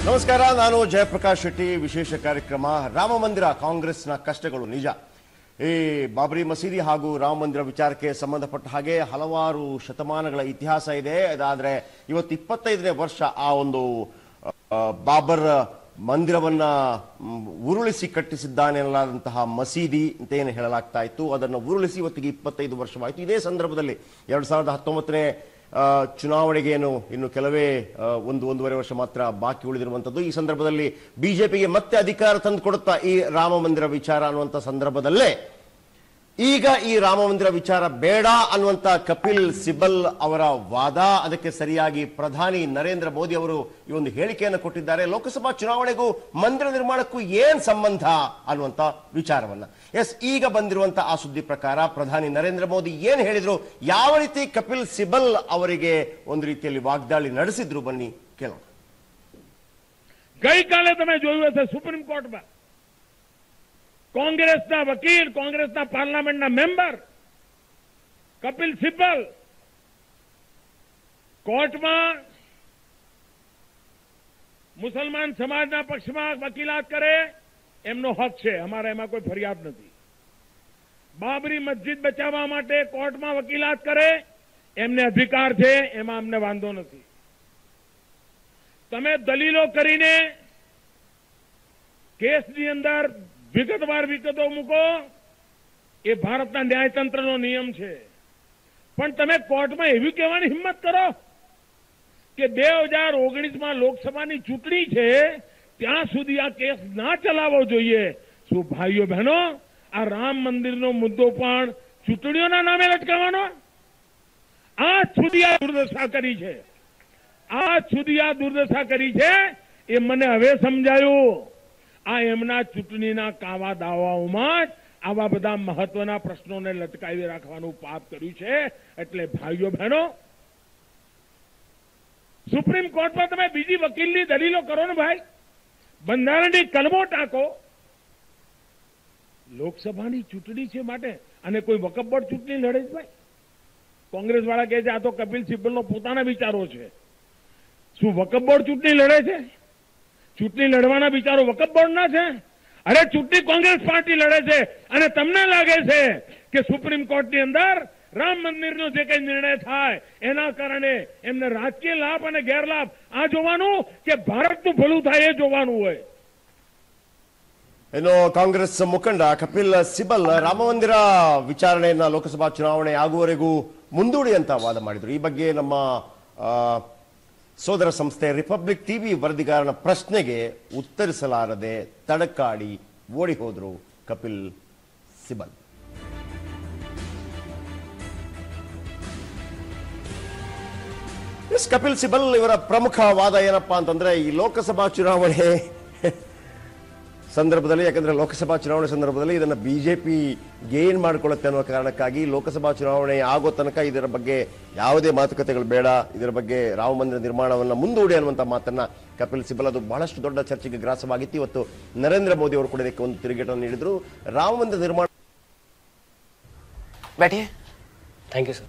ನಮಸ್ಕಾರ, ನಾನು ಜಯಪ್ರಕಾಶ್ ಶೆಟ್ಟಿ. ವಿಶೇಷ ಕಾರ್ಯಕ್ರಮ ರಾಮ ಮಂದಿರ, ಕಾಂಗ್ರೆಸ್ನ ಕಷ್ಟಗಳು ನಿಜ. ಈ ಬಾಬ್ರಿ ಮಸೀದಿ ಹಾಗೂ ರಾಮ ಮಂದಿರ ವಿಚಾರಕ್ಕೆ ಸಂಬಂಧಪಟ್ಟ ಹಾಗೆ ಹಲವಾರು ಶತಮಾನಗಳ ಇತಿಹಾಸ ಇದೆ. ಅದಾದ್ರೆ ಇವತ್ತು 25ನೇ ವರ್ಷ ಆ ಒಂದು ಬಾಬರ್ ಮಂದಿರವನ್ನ ಉರುಳಿಸಿ ಕಟ್ಟಿಸಿದ್ದಾನೆ ಎನ್ನಲಾದಂತಹ ಮಸೀದಿ ಅಂತ ಏನು ಹೇಳಲಾಗ್ತಾ ಇತ್ತು, ಅದನ್ನು ಉರುಳಿಸಿ ಇವತ್ತಿಗೆ 25 ವರ್ಷವಾಯಿತು. ಇದೇ ಸಂದರ್ಭದಲ್ಲಿ 2019ನೇ ಚುನಾವಣೆಗೆ ಇನ್ನು ಕೆಲವೇ ಒಂದೂವರೆ ವರ್ಷ ಮಾತ್ರ ಬಾಕಿ ಉಳಿದಿರುವಂತದ್ದು. ಈ ಸಂದರ್ಭದಲ್ಲಿ ಬಿಜೆಪಿಗೆ ಮತ್ತೆ ಅಧಿಕಾರ ತಂದುಕೊಡುತ್ತಾ ಈ ರಾಮ ಮಂದಿರ ವಿಚಾರ ಅನ್ನುವಂಥ ಸಂದರ್ಭದಲ್ಲೇ ಈಗ ಈ ರಾಮ ಮಂದಿರ ವಿಚಾರ ಬೇಡ ಅನ್ನುವಂತ ಕಪಿಲ್ ಸಿಬಲ್ ಅವರ ವಾದ, ಅದಕ್ಕೆ ಸರಿಯಾಗಿ ಪ್ರಧಾನಿ ನರೇಂದ್ರ ಮೋದಿ ಅವರು ಈ ಒಂದು ಹೇಳಿಕೆಯನ್ನು ಕೊಟ್ಟಿದ್ದಾರೆ. ಲೋಕಸಭಾ ಚುನಾವಣೆಗೂ ಮಂದಿರ ನಿರ್ಮಾಣಕ್ಕೂ ಏನ್ ಸಂಬಂಧ ಅನ್ನುವಂತ ವಿಚಾರವನ್ನ. ಈಗ ಬಂದಿರುವಂತ ಆ ಸುದ್ದಿ ಪ್ರಕಾರ ಪ್ರಧಾನಿ ನರೇಂದ್ರ ಮೋದಿ ಏನ್ ಹೇಳಿದ್ರು, ಯಾವ ರೀತಿ ಕಪಿಲ್ ಸಿಬಲ್ ಅವರಿಗೆ ಒಂದು ರೀತಿಯಲ್ಲಿ ವಾಗ್ದಾಳಿ ನಡೆಸಿದ್ರು, ಬನ್ನಿ ಕೇಳೋಣ. ગઈકાલે તમે જોયું હશે સુપ્રીમ કોર્ટમાં કોંગ્રેસના વકીલ, કોંગ્રેસના પાર્લામેન્ટના મેમ્બર કપિલ સિબ્બલ કોર્ટમાં મુસલમાન સમાજના પક્ષમાં વકીલાત કરે એમનો હક છે, અમારે એમાં કોઈ ફરિયાદ નથી. બાબરી મસ્જિદ બચાવવા માટે કોર્ટમાં વકીલાત કરે એમને અધિકાર છે, એમાં અમને વાંધો નથી. તમે દલીલો કરીને કેસની અંદર વિગતવાર વિગતો મૂકો એ ભારતના ન્યાયતંત્રનો નિયમ છે. પણ તમે કોર્ટમાં એવું કહેવાની હિંમત કરો કે 2019માં લોકસભાની ચૂંટણી છે ત્યાં સુધી આ કેસ ના ચલાવવો જોઈએ. શું ભાઈઓ બહેનો, આ રામ મંદિરનો મુદ્દો પણ ચૂંટણીઓના નામે લટકાવવાનો? આજ સુધી આ દુર્દશા કરી છે, આજ સુધી આ દુર્દશા કરી છે એ મને હવે સમજાયું. આ એમના ચૂંટણીના કાવા દાવાઓમાં જ આવા બધા મહત્વના પ્રશ્નોને લટકાવી રાખવાનું પાપ કર્યું છે. એટલે ભાઈઓ બહેનો, સુપ્રીમ કોર્ટમાં તમે બીજી વકીલની દલીલો કરો ને ભાઈ, બંધારણની કલમો ટાંકો. લોકસભાની ચૂંટણી છે માટે અને કોઈ વકફ બોર્ડ ચૂંટણી લડે છે ભાઈ? કોંગ્રેસ વાળા કહે છે આ તો કપિલ સિબ્બલનો પોતાના વિચારો છે. શું વકફ બોર્ડ ચૂંટણી લડે છે? ચૂંટણી લડવાના વિચારો વકફ બોર્ડના છે? અરે ચૂંટણી કોંગ્રેસ પાર્ટી લડે છે અને તમને લાગે છે કે સુપ્રીમ કોર્ટની અંદર રામ મંદિરનો જે કંઈ નિર્ણય થાય એના કારણે એમને રાજકીય લાભ અને ગેરલાભ આ જોવાનું કે ભારતનું ભલું થાય એ જોવાનું હોય. ಇನ್ನು ಕಾಂಗ್ರೆಸ್ ಮುಖಂಡ ಕಪಿಲ್ ಸಿಬಲ್ ರಾಮ ಮಂದಿರ ವಿಚಾರಣೆಯನ್ನ ಲೋಕಸಭಾ ಚುನಾವಣೆ ಆಗುವವರೆಗೂ ಮುಂದೂಡಿ ಅಂತ ವಾದ ಮಾಡಿದ್ರು. ಈ ಬಗ್ಗೆ ನಮ್ಮ ಸೋದರ ಸಂಸ್ಥೆ ರಿಪಬ್ಲಿಕ್ ಟಿವಿ ವರದಿಗಾರನ ಪ್ರಶ್ನೆಗೆ ಉತ್ತರಿಸಲಾರದೆ ತಡಕಾಡಿ ಓಡಿ ಹೋದ್ರು ಕಪಿಲ್ ಸಿಬಲ್. ಕಪಿಲ್ ಸಿಬಲ್ ಇವರ ಪ್ರಮುಖ ವಾದ ಏನಪ್ಪಾ ಅಂತಂದ್ರೆ, ಈ ಲೋಕಸಭಾ ಚುನಾವಣೆ ಸಂದರ್ಭದಲ್ಲಿ, ಯಾಕಂದ್ರೆ ಲೋಕಸಭಾ ಚುನಾವಣೆ ಸಂದರ್ಭದಲ್ಲಿ ಇದನ್ನ ಬಿಜೆಪಿ ಗೇನ್ ಮಾಡಿಕೊಳ್ಳುತ್ತೆ ಅನ್ನೋ ಕಾರಣಕ್ಕಾಗಿ ಲೋಕಸಭಾ ಚುನಾವಣೆ ಆಗೋ ತನಕ ಇದರ ಬಗ್ಗೆ ಯಾವುದೇ ಮಾತುಕತೆಗಳು ಬೇಡ, ಇದರ ಬಗ್ಗೆ ರಾಮ ಮಂದಿರ ನಿರ್ಮಾಣವನ್ನ ಮುಂದೂಡಿ ಅನ್ನುವಂತ ಮಾತನ್ನ ಕಪಿಲ್ ಸಿಬಲ್, ಅದು ಬಹಳಷ್ಟು ದೊಡ್ಡ ಚರ್ಚೆಗೆ ಗ್ರಾಸವಾಗಿತ್ತು. ಇವತ್ತು ನರೇಂದ್ರ ಮೋದಿ ಅವರು ಕೂಡ ಇದಕ್ಕೆ ಒಂದು ತಿರುಗೇಟನ್ನು ನೀಡಿದ್ರು. ರಾಮ ಮಂದಿರ ನಿರ್ಮಾಣ. बैठिए. Thank you sir.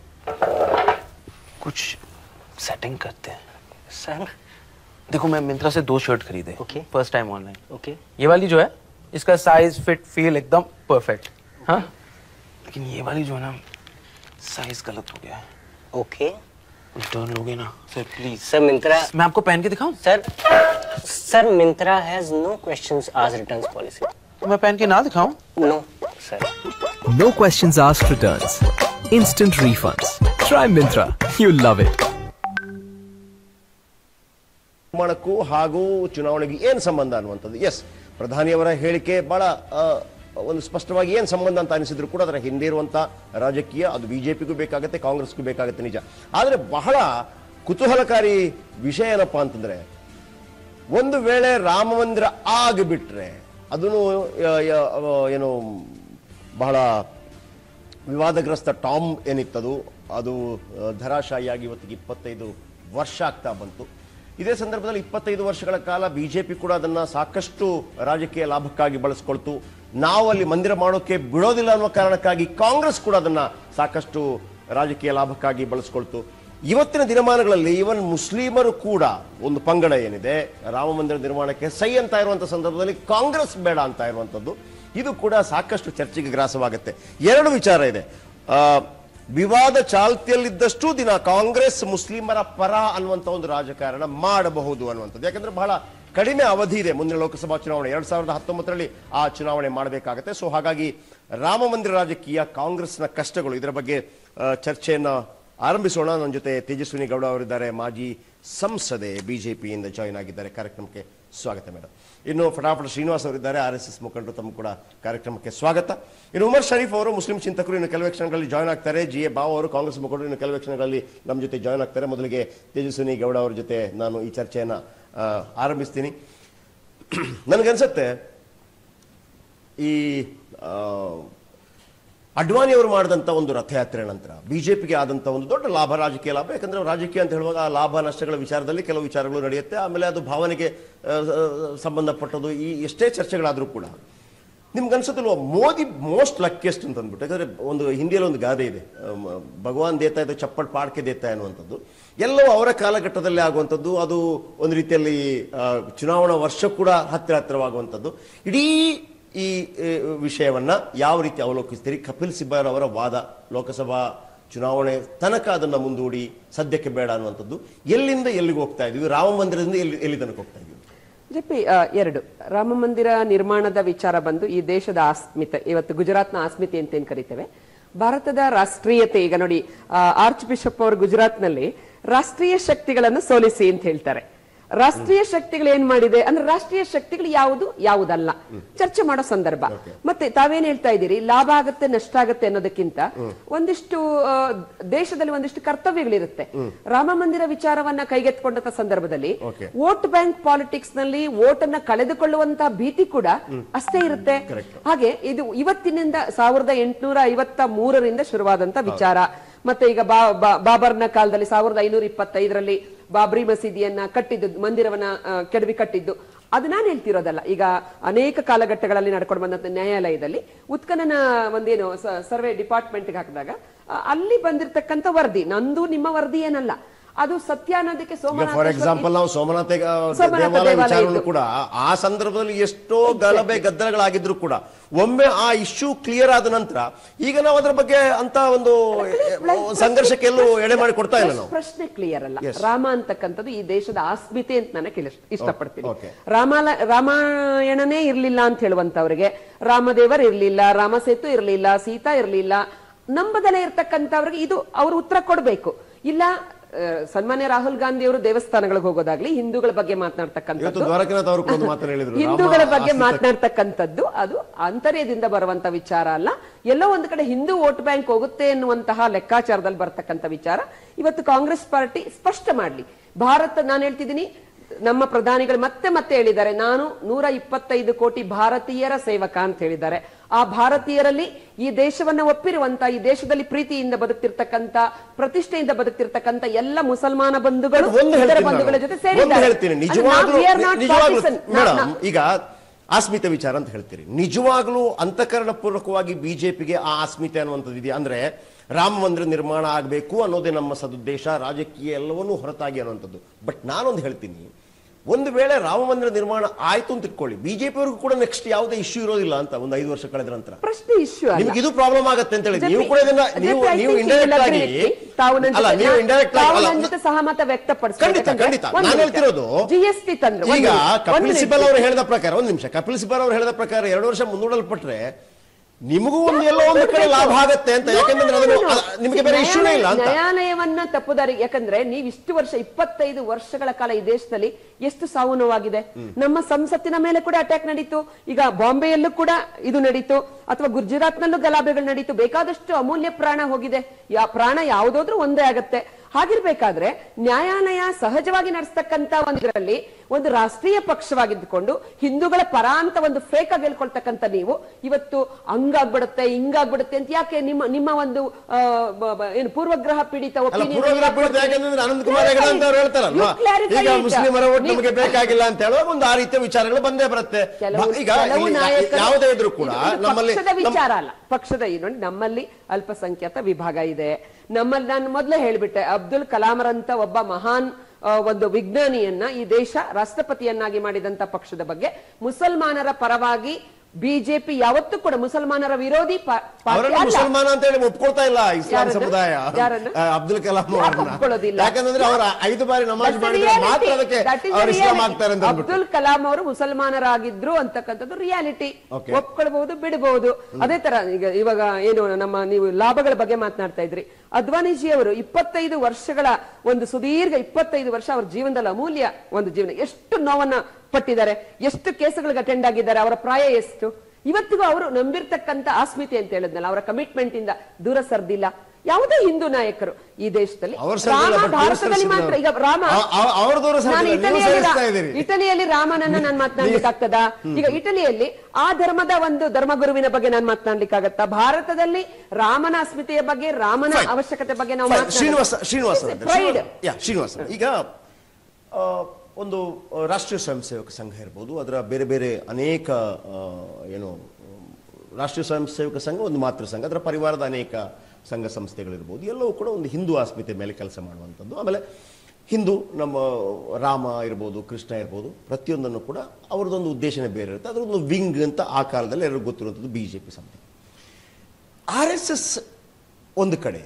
कुछ सेटिंग करते हैं सर. देखो मैं मिंत्रा से 2 शर्ट खरीदे. Okay. First time online. Okay. ये वाली जो है इसका साइज फिट फील एकदम परफेक्ट. हाँ, लेकिन ये वाली जो है ना साइज गलत हो गया है. ओके. रिटर्न लोगे ना सर प्लीज? सर मिंत्रा, मैं आपको पहन के दिखाऊं? Sir Myntra has no questions asked returns policy. तो मैं पहन के ना दिखाऊं? No sir. No questions asked returns. Instant refunds. Try Myntra. You'll love it. ನಿರ್ಮಾಣಕ್ಕೂ ಹಾಗೂ ಚುನಾವಣೆಗೆ ಏನು ಸಂಬಂಧ ಅನ್ನುವಂಥದ್ದು. ಪ್ರಧಾನಿಯವರ ಹೇಳಿಕೆ ಬಹಳ ಒಂದು ಸ್ಪಷ್ಟವಾಗಿ ಏನು ಸಂಬಂಧ ಅಂತ ಅನಿಸಿದ್ರು ಕೂಡ ಅದರ ಹಿಂದೆ ಇರುವಂತ ರಾಜಕೀಯ, ಅದು ಬಿಜೆಪಿಗೂ ಬೇಕಾಗುತ್ತೆ, ಕಾಂಗ್ರೆಸ್ಗೂ ಬೇಕಾಗುತ್ತೆ ನಿಜ. ಆದರೆ ಬಹಳ ಕುತೂಹಲಕಾರಿ ವಿಷಯ ಏನಪ್ಪಾ ಅಂತಂದ್ರೆ, ಒಂದು ವೇಳೆ ರಾಮ ಮಂದಿರ ಆಗಿಬಿಟ್ರೆ ಅದನ್ನು ಏನು ಬಹಳ ವಿವಾದಗ್ರಸ್ತ ಟಾಮ್ ಏನಿತ್ತದು ಅದು ಧರಾಶಾಹಿಯಾಗಿ ಇವತ್ತಿಗೆ 25 ವರ್ಷ ಆಗ್ತಾ ಬಂತು. ಇದೇ ಸಂದರ್ಭದಲ್ಲಿ 25 ವರ್ಷಗಳ ಕಾಲ ಬಿಜೆಪಿ ಕೂಡ ಅದನ್ನ ಸಾಕಷ್ಟು ರಾಜಕೀಯ ಲಾಭಕ್ಕಾಗಿ ಬಳಸಿಕೊಳ್ತು. ನಾವು ಅಲ್ಲಿ ಮಂದಿರ ಮಾಡೋಕೆ ಬಿಡೋದಿಲ್ಲ ಅನ್ನೋ ಕಾರಣಕ್ಕಾಗಿ ಕಾಂಗ್ರೆಸ್ ಕೂಡ ಅದನ್ನ ಸಾಕಷ್ಟು ರಾಜಕೀಯ ಲಾಭಕ್ಕಾಗಿ ಬಳಸಿಕೊಳ್ತು. ಇವತ್ತಿನ ದಿನಮಾನಗಳಲ್ಲಿ ಇವನ್ ಮುಸ್ಲಿಮರು ಕೂಡ ಒಂದು ಪಂಗಡ ಏನಿದೆ ರಾಮ ಮಂದಿರ ನಿರ್ಮಾಣಕ್ಕೆ ಸೈ ಅಂತ ಇರುವಂತ ಸಂದರ್ಭದಲ್ಲಿ ಕಾಂಗ್ರೆಸ್ ಬೇಡ ಅಂತ ಇರುವಂತದ್ದು ಇದು ಕೂಡ ಸಾಕಷ್ಟು ಚರ್ಚೆಗೆ ಗ್ರಾಸವಾಗುತ್ತೆ. ಎರಡು ವಿಚಾರ ಇದೆ. ವಿವಾದ ಚಾಲ್ತಿಯಲ್ಲಿದ್ದಷ್ಟು ದಿನ ಕಾಂಗ್ರೆಸ್ ಮುಸ್ಲಿಮರ ಪರ ಅನ್ನುವಂತ ಒಂದು ರಾಜಕಾರಣ ಮಾಡಬಹುದು ಅನ್ನುವಂಥದ್ದು. ಯಾಕಂದ್ರೆ ಬಹಳ ಕಡಿಮೆ ಅವಧಿ ಇದೆ ಮುಂದಿನ ಲೋಕಸಭಾ ಚುನಾವಣೆ 2019ರಲ್ಲಿ ಆ ಚುನಾವಣೆ ಮಾಡಬೇಕಾಗುತ್ತೆ. ಸೊ ಹಾಗಾಗಿ ರಾಮ ಮಂದಿರ ರಾಜಕೀಯ ಕಾಂಗ್ರೆಸ್ನ ಕಷ್ಟಗಳು ಇದರ ಬಗ್ಗೆ ಚರ್ಚೆಯನ್ನ ಆರಂಭಿಸೋಣ. ನನ್ನ ಜೊತೆ ತೇಜಸ್ವಿನಿ ಗೌಡ ಅವರಿದ್ದಾರೆ, ಮಾಜಿ ಸಂಸದೆ, ಬಿಜೆಪಿಯಿಂದ ಜಾಯಿನ್ ಆಗಿದ್ದಾರೆ. ಕಾರ್ಯಕ್ರಮಕ್ಕೆ ಸ್ವಾಗತ ಮೇಡಮ್. ಇನ್ನು ಫಟಾಫಟ ಶ್ರೀನಿವಾಸ್ ಅವರಿದ್ದಾರೆ, RSS ಮುಖಂಡರು, ತಮ್ಮ ಕೂಡ ಕಾರ್ಯಕ್ರಮಕ್ಕೆ ಸ್ವಾಗತ. ಇನ್ನು ಉಮರ್ ಶರೀಫ್ ಅವರು ಮುಸ್ಲಿಂ ಚಿಂತಕರು ಇನ್ನು ಕೆಲವು ಕ್ಷಣಗಳಲ್ಲಿ ಜಾಯ್ನ್ ಆಗ್ತಾರೆ. GA ಬಾವ್ ಅವರು ಕಾಂಗ್ರೆಸ್ ಮುಖಂಡರು ಇನ್ನು ಕೆಲವು ಕ್ಷಣಗಳಲ್ಲಿ ನಮ್ಮ ಜೊತೆ ಜಾಯ್ನ್ ಆಗ್ತಾರೆ. ಮೊದಲಿಗೆ ತೇಜಸ್ವಿನಿ ಗೌಡ ಅವರ ಜೊತೆ ನಾನು ಈ ಚರ್ಚೆಯನ್ನ ಆರಂಭಿಸ್ತೀನಿ. ನನಗನ್ಸುತ್ತೆ ಈ ಅಡ್ವಾಣಿ ಅವರು ಮಾಡಿದಂಥ ಒಂದು ರಥಯಾತ್ರೆ ನಂತರ ಬಿಜೆಪಿಗೆ ಆದಂಥ ಒಂದು ದೊಡ್ಡ ಲಾಭ, ರಾಜಕೀಯ ಲಾಭ. ಯಾಕಂದ್ರೆ ರಾಜಕೀಯ ಅಂತ ಹೇಳುವಾಗ ಆ ಲಾಭ ನಷ್ಟಗಳ ವಿಚಾರದಲ್ಲಿ ಕೆಲವು ವಿಚಾರಗಳು ನಡೆಯುತ್ತೆ. ಆಮೇಲೆ ಅದು ಭಾವನೆಗೆ ಸಂಬಂಧಪಟ್ಟದು. ಈ ಎಷ್ಟೇ ಚರ್ಚೆಗಳಾದರೂ ಕೂಡ ನಿಮ್ಗನ್ಸುತ್ತಲ್ವ ಮೋದಿ ಮೋಸ್ಟ್ ಲಕ್ಕಿಯೆಸ್ಟ್ ಅಂತ ಅಂದ್ಬಿಟ್ಟು. ಯಾಕಂದ್ರೆ ಒಂದು ಹಿಂದಿಯಲ್ಲಿ ಒಂದು ಗಾದೆ ಇದೆ, ಭಗವಾನ್ ದೇತಾ ಇದೆ ಚಪ್ಪಟ್ ಪಾಡ್ಕೆ ದೇತಾ ಅನ್ನುವಂಥದ್ದು. ಎಲ್ಲವೂ ಅವರ ಕಾಲಘಟ್ಟದಲ್ಲಿ ಆಗುವಂಥದ್ದು. ಅದು ಒಂದು ರೀತಿಯಲ್ಲಿ ಚುನಾವಣಾ ವರ್ಷ ಕೂಡ ಹತ್ತಿರವಾಗುವಂಥದ್ದು. ಇಡೀ ಈ ವಿಷಯವನ್ನ ಯಾವ ರೀತಿ ಅವಲೋಕಿಸ್ತೀರಿ? ಕಪಿಲ್ ಸಿಬ್ಬಲ್ ಅವರ ವಾದ ಲೋಕಸಭಾ ಚುನಾವಣೆ ತನಕ ಅದನ್ನ ಮುಂದೂಡಿ ಸದ್ಯಕ್ಕೆ ಬೇಡ ಅನ್ನುವಂಥದ್ದು, ಎಲ್ಲಿಂದ ಎಲ್ಲಿಗೆ ಹೋಗ್ತಾ ಇದೀವಿ? ರಾಮ ಮಂದಿರದಿಂದ ಎಲ್ಲಿ ತನಕ ಹೋಗ್ತಾ ಇದೀವಿ? ಜೆಪಿ, ಎರಡು ರಾಮ ಮಂದಿರ ನಿರ್ಮಾಣದ ವಿಚಾರ ಬಂದು ಈ ದೇಶದ ಅಸ್ಮಿತೆ, ಇವತ್ತು ಗುಜರಾತ್ನ ಅಸ್ಮಿತೆ ಅಂತ ಏನ್ ಕರಿತೇವೆ, ಭಾರತದ ರಾಷ್ಟ್ರೀಯತೆ. ಈಗ ನೋಡಿ, ಆರ್ಚ್ ಬಿಷಪ್ ಅವರು ಗುಜರಾತ್ನಲ್ಲಿ ರಾಷ್ಟ್ರೀಯ ಶಕ್ತಿಗಳನ್ನು ಸೋಲಿಸಿ ಅಂತ ಹೇಳ್ತಾರೆ. ರಾಷ್ಟ್ರೀಯ ಶಕ್ತಿಗಳು ಏನ್ ಮಾಡಿದೆ ಅಂದ್ರೆ ರಾಷ್ಟ್ರೀಯ ಶಕ್ತಿಗಳು ಯಾವುದಲ್ಲ ಚರ್ಚೆ ಮಾಡೋ ಸಂದರ್ಭ. ಮತ್ತೆ ತಾವೇನ್ ಹೇಳ್ತಾ ಇದ್ದೀರಿ, ಲಾಭ ಆಗತ್ತೆ ನಷ್ಟ ಆಗತ್ತೆ ಅನ್ನೋದಕ್ಕಿಂತ ಒಂದಿಷ್ಟು ದೇಶದಲ್ಲಿ ಒಂದಿಷ್ಟು ಕರ್ತವ್ಯಗಳಿರುತ್ತೆ. ರಾಮ ಮಂದಿರ ವಿಚಾರವನ್ನ ಕೈಗೆತ್ತಿಕೊಂಡಂತ ಸಂದರ್ಭದಲ್ಲಿ ವೋಟ್ ಬ್ಯಾಂಕ್ ಪಾಲಿಟಿಕ್ಸ್ ನಲ್ಲಿ ವೋಟ್ ಅನ್ನ ಕಳೆದುಕೊಳ್ಳುವಂತಹ ಭೀತಿ ಕೂಡ ಅಷ್ಟೇ ಇರುತ್ತೆ. ಹಾಗೆ ಇದು ಇವತ್ತಿನಿಂದ 1853ರಿಂದ ಶುರುವಾದಂತ ವಿಚಾರ. ಮತ್ತೆ ಈಗ ಬಾಬರ್ನ ಕಾಲದಲ್ಲಿ 1525ರಲ್ಲಿ ಬಾಬ್ರಿ ಮಸೀದಿಯನ್ನ ಕಟ್ಟಿದ್ದು, ಮಂದಿರವನ್ನ ಕೆಡವಿ ಕಟ್ಟಿದ್ದು, ಅದು ನಾನು ಹೇಳ್ತಿರೋದಲ್ಲ. ಈಗ ಅನೇಕ ಕಾಲಘಟ್ಟಗಳಲ್ಲಿ ನಡ್ಕೊಂಡು ಬಂದಂತ ನ್ಯಾಯಾಲಯದಲ್ಲಿ ಉತ್ಖನನ ಒಂದೇನು ಸರ್ವೆ ಡಿಪಾರ್ಟ್ಮೆಂಟ್ಗೆ ಹಾಕಿದಾಗ ಅಲ್ಲಿ ಬಂದಿರತಕ್ಕಂತ ವರದಿ, ನಂದು ನಿಮ್ಮ ವರದಿ ಏನಲ್ಲ, ಅದು ಸತ್ಯ ಅನ್ನೋದಕ್ಕೆ ಫಾರ್ ಎಕ್ಸಾಂಪಲ್ ನಾವು ಸೋಮನಾಥ ದೇವಾಲಯ ವಿಚಾರವನ್ನು ಕೂಡ ಆ ಸಂದರ್ಭದಲ್ಲಿ ಎಷ್ಟೋ ಗಲಭೆ ಗದ್ದಲಗಳಾಗಿದ್ರು ಕೂಡ ಒಮ್ಮೆ ಆ ಇಶ್ಯೂ ಕ್ಲಿಯರ್ ಆದ ನಂತರ ಈಗ ನಾವು ಅದರ ಬಗ್ಗೆ ಅಂತ ಒಂದು ಸಂಘರ್ಷಕ್ಕೆ ಎಲ್ಲೂ ಎಡೆ ಮಾಡಿ ಕೊಡ್ತಾ ಇಲ್ಲ. ನಾವು ಪ್ರಶ್ನೆ ಕ್ಲಿಯರ್ ಅಲ್ಲ. ರಾಮ ಅಂತಕ್ಕಂಥದ್ದು ಈ ದೇಶದ ಅಸ್ಮಿತೆ ಅಂತ ನಾನು ಇಷ್ಟಪಡ್ತೀನಿ. ರಾಮಾಯಣನೇ ಇರ್ಲಿಲ್ಲ ಅಂತ ಹೇಳುವಂತವ್ರಿಗೆ, ರಾಮದೇವರ್ ಇರ್ಲಿಲ್ಲ, ರಾಮಸೇತು ಇರ್ಲಿಲ್ಲ, ಸೀತಾ ಇರ್ಲಿಲ್ಲ, ನಂಬದಲೇ ಇರ್ತಕ್ಕಂಥವ್ರಿಗೆ ಇದು ಅವರು ಉತ್ತರ ಕೊಡ್ಬೇಕು. ಇಲ್ಲ ಸನ್ಮಾನ್ಯ ರಾಹುಲ್ ಗಾಂಧಿ ಅವರು ದೇವಸ್ಥಾನಗಳಿಗೆ ಹೋಗೋದಾಗ್ಲಿ, ಹಿಂದೂಗಳ ಬಗ್ಗೆ ಮಾತನಾಡ್ತಕ್ಕಂಥದ್ದು, ಹಿಂದೂಗಳ ಬಗ್ಗೆ ಮಾತನಾಡ್ತಕ್ಕಂಥದ್ದು ಅದು ಆಂತರ್ಯದಿಂದ ಬರುವಂತ ವಿಚಾರ ಅಲ್ಲ. ಎಲ್ಲೋ ಒಂದು ಕಡೆ ಹಿಂದೂ ವೋಟ್ ಬ್ಯಾಂಕ್ ಹೋಗುತ್ತೆ ಎನ್ನುವಂತಹ ಲೆಕ್ಕಾಚಾರದಲ್ಲಿ ಬರ್ತಕ್ಕಂಥ ವಿಚಾರ. ಇವತ್ತು ಕಾಂಗ್ರೆಸ್ ಪಾರ್ಟಿ ಸ್ಪಷ್ಟ ಮಾಡ್ಲಿ. ಭಾರತ, ನಾನು ಹೇಳ್ತಿದ್ದೀನಿ, ನಮ್ಮ ಪ್ರಧಾನಿಗಳು ಮತ್ತೆ ಹೇಳಿದ್ದಾರೆ, ನಾನು 125 ಕೋಟಿ ಭಾರತೀಯರ ಸೇವಕ ಅಂತ ಹೇಳಿದ್ದಾರೆ. ಆ ಭಾರತೀಯರಲ್ಲಿ ಈ ದೇಶವನ್ನ ಒಪ್ಪಿರುವಂತ, ಈ ದೇಶದಲ್ಲಿ ಪ್ರೀತಿಯಿಂದ ಬದುಕ್ತಿರ್ತಕ್ಕಂಥ, ಪ್ರತಿಷ್ಠೆಯಿಂದ ಬದುಕ್ತಿರ್ತಕ್ಕಂಥ ಎಲ್ಲ ಮುಸಲ್ಮಾನ ಬಂಧುಗಳು ಇತರ ಬಂಧುಗಳ ಜೊತೆ ಸೇರಿದ್ದಾರೆ. ಈಗ ಆಸ್ಮಿತೆ ವಿಚಾರ ಅಂತ ಹೇಳ್ತೀರಿ, ನಿಜವಾಗ್ಲೂ ಅಂತಃಕರಣ ಪೂರ್ವಕವಾಗಿ ಬಿಜೆಪಿಗೆ ಆ ಆಸ್ಮಿತೆ ಅನ್ನುವಂಥದ್ದು ಇದೆಯಾ? ಅಂದ್ರೆ ರಾಮ ಮಂದಿರ ನಿರ್ಮಾಣ ಆಗಬೇಕು ಅನ್ನೋದೇ ನಮ್ಮ ಸದುದ್ದೇಶ, ರಾಜಕೀಯ ಎಲ್ಲವನ್ನೂ ಹೊರತಾಗಿ ಅನ್ನುವಂಥದ್ದು. ಬಟ್ ನಾನೊಂದು ಹೇಳ್ತೀನಿ, ಒಂದು ವೇಳೆ ರಾಮ ಮಂದಿರ ನಿರ್ಮಾಣ ಆಯ್ತು ಅಂತ ಇಟ್ಕೊಳ್ಳಿ, ಬಿಜೆಪಿಯವರಿಗೂ ಕೂಡ ನೆಕ್ಸ್ಟ್ ಯಾವುದೇ ಇಶ್ಯೂ ಇರೋದಿಲ್ಲ ಅಂತ ಒಂದು 5 ವರ್ಷ ಕಳೆದ ನಂತರ ಪ್ರಶ್ನೆ ಇಶ್ಯೂ ನಿಮ್ಗೆ ಇದು ಪ್ರಾಬ್ಲಮ್ ಆಗತ್ತೆ ಅಂತ ಹೇಳಿ ನೀವು ಕೂಡ ಇದನ್ನ ನೀವು ಇಂಡೈರೆಕ್ಟ್ ಆಗಿ ಸಹಮತ ವ್ಯಕ್ತಪಡಿಸಿ. ಖಂಡಿತ ನಾನು ಹೇಳ್ತಿರೋದು, GST ತಂದ್ರು. ಈಗ ಕಪಿಲ್ ಸಿಬ್ಬಲ್ ಅವರು ಹೇಳಿದ ಪ್ರಕಾರ, ಒಂದು ನಿಮಿಷ, ಕಪಿಲ್ ಸಿಬ್ಬಲ್ ಅವರು ಹೇಳಿದ ಪ್ರಕಾರ 2 ವರ್ಷ ಮುಂದೂಡಲ್ಪಟ್ರೆ ನಿಮಗೂ ಎಲ್ಲೋ ಒಂದು ಕಡೆ ಲಾಭ ಆಗತ್ತೆ ಅಂತ. ಯಾಕಂದ್ರೆ ನಿಮಗೆ ಬೇರೆ ಇಶ್ಯೂನೇ ಇಲ್ಲ ಅಂತ. ನ್ಯಾಯಾಲಯವನ್ನ ತಪ್ಪುದಾರಿ, ಯಾಕಂದ್ರೆ ನೀವು ಇಷ್ಟು ವರ್ಷ 25 ವರ್ಷಗಳ ಕಾಲ ಈ ದೇಶದಲ್ಲಿ ಎಷ್ಟು ಸಾವು ನೋವಾಗಿದೆ. ನಮ್ಮ ಸಂಸತ್ತಿನ ಮೇಲೆ ಕೂಡ ಅಟ್ಯಾಕ್ ನಡೀತು, ಈಗ ಬಾಂಬೆಯಲ್ಲೂ ಕೂಡ ಇದು ನಡೀತು, ಅಥವಾ ಗುಜರಾತ್ನಲ್ಲೂ ಗಲಾಭೆಗಳು ನಡೀತು, ಬೇಕಾದಷ್ಟು ಅಮೂಲ್ಯ ಪ್ರಾಣ ಹೋಗಿದೆ. ಪ್ರಾಣ ಯಾವುದಾದ್ರೂ ಒಂದೇ ಆಗತ್ತೆ. ಹಾಗಿರ್ಬೇಕಾದ್ರೆ ನ್ಯಾಯಾಲಯ ಸಹಜವಾಗಿ ನಡೆಸ್ತಕ್ಕಂತ ಒಂದರಲ್ಲಿ ಒಂದು ರಾಷ್ಟ್ರೀಯ ಪಕ್ಷವಾಗಿದ್ದುಕೊಂಡು ಹಿಂದೂಗಳ ಪರ ಅಂತ ಒಂದು ಫೇಕ್ ಆಗಿ ಹೇಳ್ಕೊಳ್ತಕ್ಕಂಥ ನೀವು ಇವತ್ತು ಹಂಗಾಗ್ಬಿಡುತ್ತೆ ಹಿಂಗಾಗ್ಬಿಡುತ್ತೆ ಅಂತ ಯಾಕೆ ನಿಮ್ಮ ಒಂದು ಏನು ಪೂರ್ವಗ್ರಹ ಪೀಡಿತ ಮುಸ್ಲಿಮರ ಓಟ್ ನಮಗೆ ಬೇಕಾಗಿಲ್ಲ ಅಂತ ಹೇಳುವಾಗ ಒಂದು ಆ ರೀತಿಯ ವಿಚಾರಗಳು ಬಂದೇ ಬರುತ್ತೆ. ಈಗ ಯಾವುದೇ ಇದ್ರೂ ಕೂಡ ನಮ್ಮಲ್ಲಿ ವಿಚಾರ ಅಲ್ಲ, ಪಕ್ಷದ ನಮ್ಮಲ್ಲಿ ಅಲ್ಪಸಂಖ್ಯಾತ ವಿಭಾಗ ಇದೆ, ನಮ್ಮಲ್ಲಿ ನಾನು ಮೊದಲೇ ಹೇಳ್ಬಿಟ್ಟೆ, ಅಬ್ದುಲ್ ಕಲಾಂರಂತ ಒಬ್ಬ ಮಹಾನ್ ಒಂದು ವಿಜ್ಞಾನಿಯನ್ನ ಈ ದೇಶ ರಾಷ್ಟ್ರಪತಿಯನ್ನಾಗಿ ಮಾಡಿದಂತ ಪಕ್ಷದ ಬಗ್ಗೆ ಮುಸಲ್ಮಾನರ ಪರವಾಗಿ ಬಿಜೆಪಿ ಯಾವತ್ತೂ ಕೂಡ ಮುಸಲ್ಮಾನರ ವಿರೋಧಿ ಮುಸಲ್ಮಾನ ಅಂತ ಹೇಳಿ ಒಪ್ಕೊಳ್ತಾ ಇಲ್ಲ ಇಸ್ಲಾಂ ಸಮುದಾಯ ಅಬ್ದುಲ್ ಕಲಾಂ ಒಪ್ಕೊಳ್ಳೋದಿಲ್ಲ. ಯಾಕಂದ್ರೆ ಅವರು 5 ಬಾರಿ ನಮಾಜ್ ಮಾಡಿದ್ರೆ ಮಾತ್ರ ಅದಕ್ಕೆ ಅವರು ಇಸ್ಲಾಂ ಆಗ್ತಾರೆ ಅಂತ ಅಬ್ದುಲ್ ಕಲಾಂ ಅವರು ಮುಸಲ್ಮಾನರಾಗಿದ್ರು ಅಂತಕ್ಕಂಥದ್ದು ರಿಯಾಲಿಟಿ. ಒಪ್ಕೊಳ್ಬಹುದು, ಬಿಡಬಹುದು. ಅದೇ ತರ ಇವಾಗ ಏನು ನೀವು ಲಾಭಗಳ ಬಗ್ಗೆ ಮಾತನಾಡ್ತಾ ಇದ್ರಿ. ಅದ್ವಾನಿಜಿ ಅವರು 25 ವರ್ಷಗಳ ಒಂದು ಸುದೀರ್ಘ 25 ವರ್ಷ ಅವರ ಜೀವನದಲ್ಲಿ ಅಮೂಲ್ಯ ಒಂದು ಜೀವನ, ಎಷ್ಟು ನೋವನ್ನ ಪಟ್ಟಿದ್ದಾರೆ, ಎಷ್ಟು ಕೇಸುಗಳಿಗೆ ಅಟೆಂಡ್ ಆಗಿದ್ದಾರೆ, ಅವರ ಪ್ರಾಯ ಎಷ್ಟು. ಇವತ್ತಿಗೂ ಅವರು ನಂಬಿರ್ತಕ್ಕಂಥ ಆಸ್ಮಿತೆ ಅಂತ ಹೇಳಿದ್ನಲ್ಲ, ಅವರ ಕಮಿಟ್ಮೆಂಟ್ ಇಂದ ದೂರ ಸರ್ದಿಲ್ಲ ಯಾವುದೇ ಹಿಂದೂ ನಾಯಕರು ಈ ದೇಶದಲ್ಲಿ. ಭಾರತದಲ್ಲಿ ಮಾತ್ರ ಈಗ ರಾಮ, ನಾನು ಇಟಲಿಯಲ್ಲಿ ರಾಮನನ್ನ ನಾನು ಮಾತನಾಡ್ಲಿಕ್ಕಾಗ್ತದಾ? ಈಗ ಇಟಲಿಯಲ್ಲಿ ಆ ಧರ್ಮದ ಒಂದು ಧರ್ಮಗುರುವಿನ ಬಗ್ಗೆ ನಾನು ಮಾತನಾಡ್ಲಿಕ್ಕಾಗತ್ತಾ? ಭಾರತದಲ್ಲಿ ರಾಮನ ಅಸ್ಮಿತೆಯ ಬಗ್ಗೆ, ರಾಮನ ಅವಶ್ಯಕತೆ ಬಗ್ಗೆ ನಾವು ಶ್ರೀನಿವಾಸ, ಈಗ ಒಂದು ರಾಷ್ಟ್ರೀಯ ಸ್ವಯಂ ಸೇವಕ ಸಂಘ ಇರ್ಬೋದು, ಅದರ ಬೇರೆ ಬೇರೆ ಅನೇಕ ರಾಷ್ಟ್ರೀಯ ಸ್ವಯಂ ಸೇವಕ ಸಂಘ ಒಂದು ಮಾತೃ ಸಂಘ, ಅದರ ಪರಿವಾರದ ಅನೇಕ ಸಂಘ ಸಂಸ್ಥೆಗಳಿರ್ಬೋದು, ಎಲ್ಲವೂ ಕೂಡ ಒಂದು ಹಿಂದೂ ಆಸ್ಮಿತೆ ಮೇಲೆ ಕೆಲಸ ಮಾಡುವಂಥದ್ದು. ಆಮೇಲೆ ಹಿಂದೂ ನಮ್ಮ ರಾಮ ಇರ್ಬೋದು, ಕೃಷ್ಣ ಇರ್ಬೋದು, ಪ್ರತಿಯೊಂದನ್ನು ಕೂಡ ಅವ್ರದ್ದೊಂದು ಉದ್ದೇಶನೇ ಬೇರೆ ಇರುತ್ತೆ. ಅದರೊಂದು ವಿಂಗ್ ಅಂತ ಆ ಕಾಲದಲ್ಲಿ ಎಲ್ಲರಿಗೂ ಗೊತ್ತಿರುವಂಥದ್ದು ಬಿಜೆಪಿ ಸಂಸ್ಥೆ. RSS ಒಂದು ಕಡೆ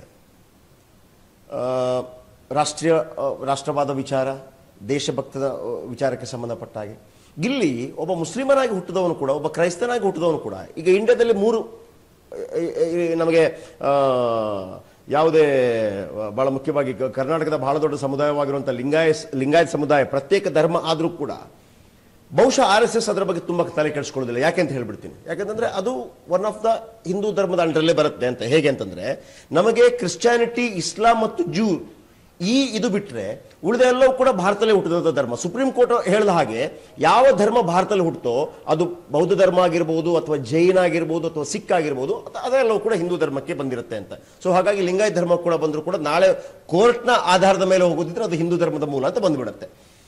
ರಾಷ್ಟ್ರವಾದ ವಿಚಾರ, ದೇಶಭಕ್ತದ ವಿಚಾರಕ್ಕೆ ಸಂಬಂಧಪಟ್ಟ ಹಾಗೆ, ಇಲ್ಲಿ ಒಬ್ಬ ಮುಸ್ಲಿಮನಾಗಿ ಹುಟ್ಟಿದವನು ಕೂಡ, ಒಬ್ಬ ಕ್ರೈಸ್ತನಾಗಿ ಹುಟ್ಟಿದವನು ಕೂಡ, ಈಗ ಇಂಡಿಯಾದಲ್ಲಿ 3 ನಮಗೆ ಯಾವುದೇ ಬಹಳ ಮುಖ್ಯವಾಗಿ ಕರ್ನಾಟಕದ ಬಹಳ ದೊಡ್ಡ ಸಮುದಾಯವಾಗಿರುವಂಥ ಲಿಂಗಾಯತ್ ಸಮುದಾಯ ಪ್ರತ್ಯೇಕ ಧರ್ಮ ಆದರೂ ಕೂಡ ಬಹುಶಃ RSS ಅದರ ಬಗ್ಗೆ ತುಂಬಾ ತಲೆ ಕೆಡಿಸ್ಕೊಳ್ಳೋದಿಲ್ಲ. ಯಾಕೆ ಅಂತ ಹೇಳ್ಬಿಡ್ತೀನಿ. ಯಾಕಂತಂದ್ರೆ ಅದು ಒನ್ ಆಫ್ ದ ಹಿಂದೂ ಧರ್ಮದ ಅಂಡರಲ್ಲೇ ಬರುತ್ತೆ ಅಂತ. ಹೇಗೆ ಅಂತಂದ್ರೆ ನಮಗೆ ಕ್ರಿಶ್ಚಿಯಾನಿಟಿ, ಇಸ್ಲಾಂ ಮತ್ತು ಜೂ ಇದು ಬಿಟ್ರೆ ಉಳಿದ ಎಲ್ಲವೂ ಕೂಡ ಭಾರತದಲ್ಲೇ ಹುಟ್ಟಿದ ಧರ್ಮ. ಸುಪ್ರೀಂ ಕೋರ್ಟ್ ಹೇಳಿದ ಹಾಗೆ ಯಾವ ಧರ್ಮ ಭಾರತದಲ್ಲಿ ಹುಟ್ಟೋ ಅದು ಬೌದ್ಧ ಧರ್ಮ ಆಗಿರ್ಬೋದು, ಅಥವಾ ಜೈನ ಆಗಿರ್ಬೋದು, ಅಥವಾ ಸಿಖ್ ಆಗಿರ್ಬೋದು, ಅದೆಲ್ಲವೂ ಕೂಡ ಹಿಂದೂ ಧರ್ಮಕ್ಕೆ ಬಂದಿರುತ್ತೆ ಅಂತ. ಸೊ ಹಾಗಾಗಿ ಲಿಂಗಾಯತ್ ಧರ್ಮ ಕೂಡ ಬಂದರೂ ಕೂಡ ನಾಳೆ ಕೋರ್ಟ್ನ ಆಧಾರದ ಮೇಲೆ ಹೋಗೋದಿದ್ರೆ ಅದು ಹಿಂದೂ ಧರ್ಮದ ಮೂಲ ಅಂತ ಬಂದ್ಬಿಡುತ್ತೆ.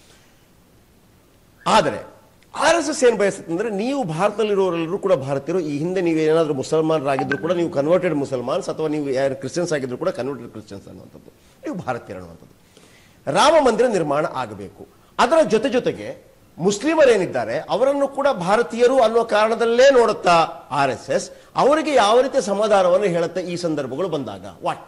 ಆದರೆ RSS ಏನ್ ಬಯಸುತ್ತೆ ಅಂದ್ರೆ, ನೀವು ಭಾರತದಲ್ಲಿರೋರೆಲ್ಲರೂ ಕೂಡ ಭಾರತೀಯರು. ಈ ಹಿಂದೆ ನೀವು ಏನಾದರೂ ಮುಸಲ್ಮಾನರಾಗಿದ್ರು ಕೂಡ ನೀವು ಕನ್ವರ್ಟೆಡ್ ಮುಸಲ್ಮಾನ್ಸ್, ಅಥವಾ ನೀವು ಯಾರು ಕ್ರಿಶ್ಚಿಯನ್ಸ್ ಆಗಿದ್ರು ಕೂಡ ಕನ್ವರ್ಟೆಡ್ ಕ್ರಿಶ್ಚಿಯನ್ಸ್ ಅನ್ನುವಂಥದ್ದು, ನೀವು ಭಾರತೀಯರು ಅನ್ನುವಂಥದ್ದು. ರಾಮ ಮಂದಿರ ನಿರ್ಮಾಣ ಆಗಬೇಕು. ಅದರ ಜೊತೆಗೆ ಮುಸ್ಲಿಮರೇನಿದ್ದಾರೆ ಅವರನ್ನು ಕೂಡ ಭಾರತೀಯರು ಅನ್ನೋ ಕಾರಣದಲ್ಲೇ ನೋಡುತ್ತಾ RSS ಅವರಿಗೆ ಯಾವ ರೀತಿಯ ಸಮಾಧಾನವನ್ನು ಹೇಳುತ್ತೆ ಈ ಸಂದರ್ಭಗಳು ಬಂದಾಗ? ವಾಟ್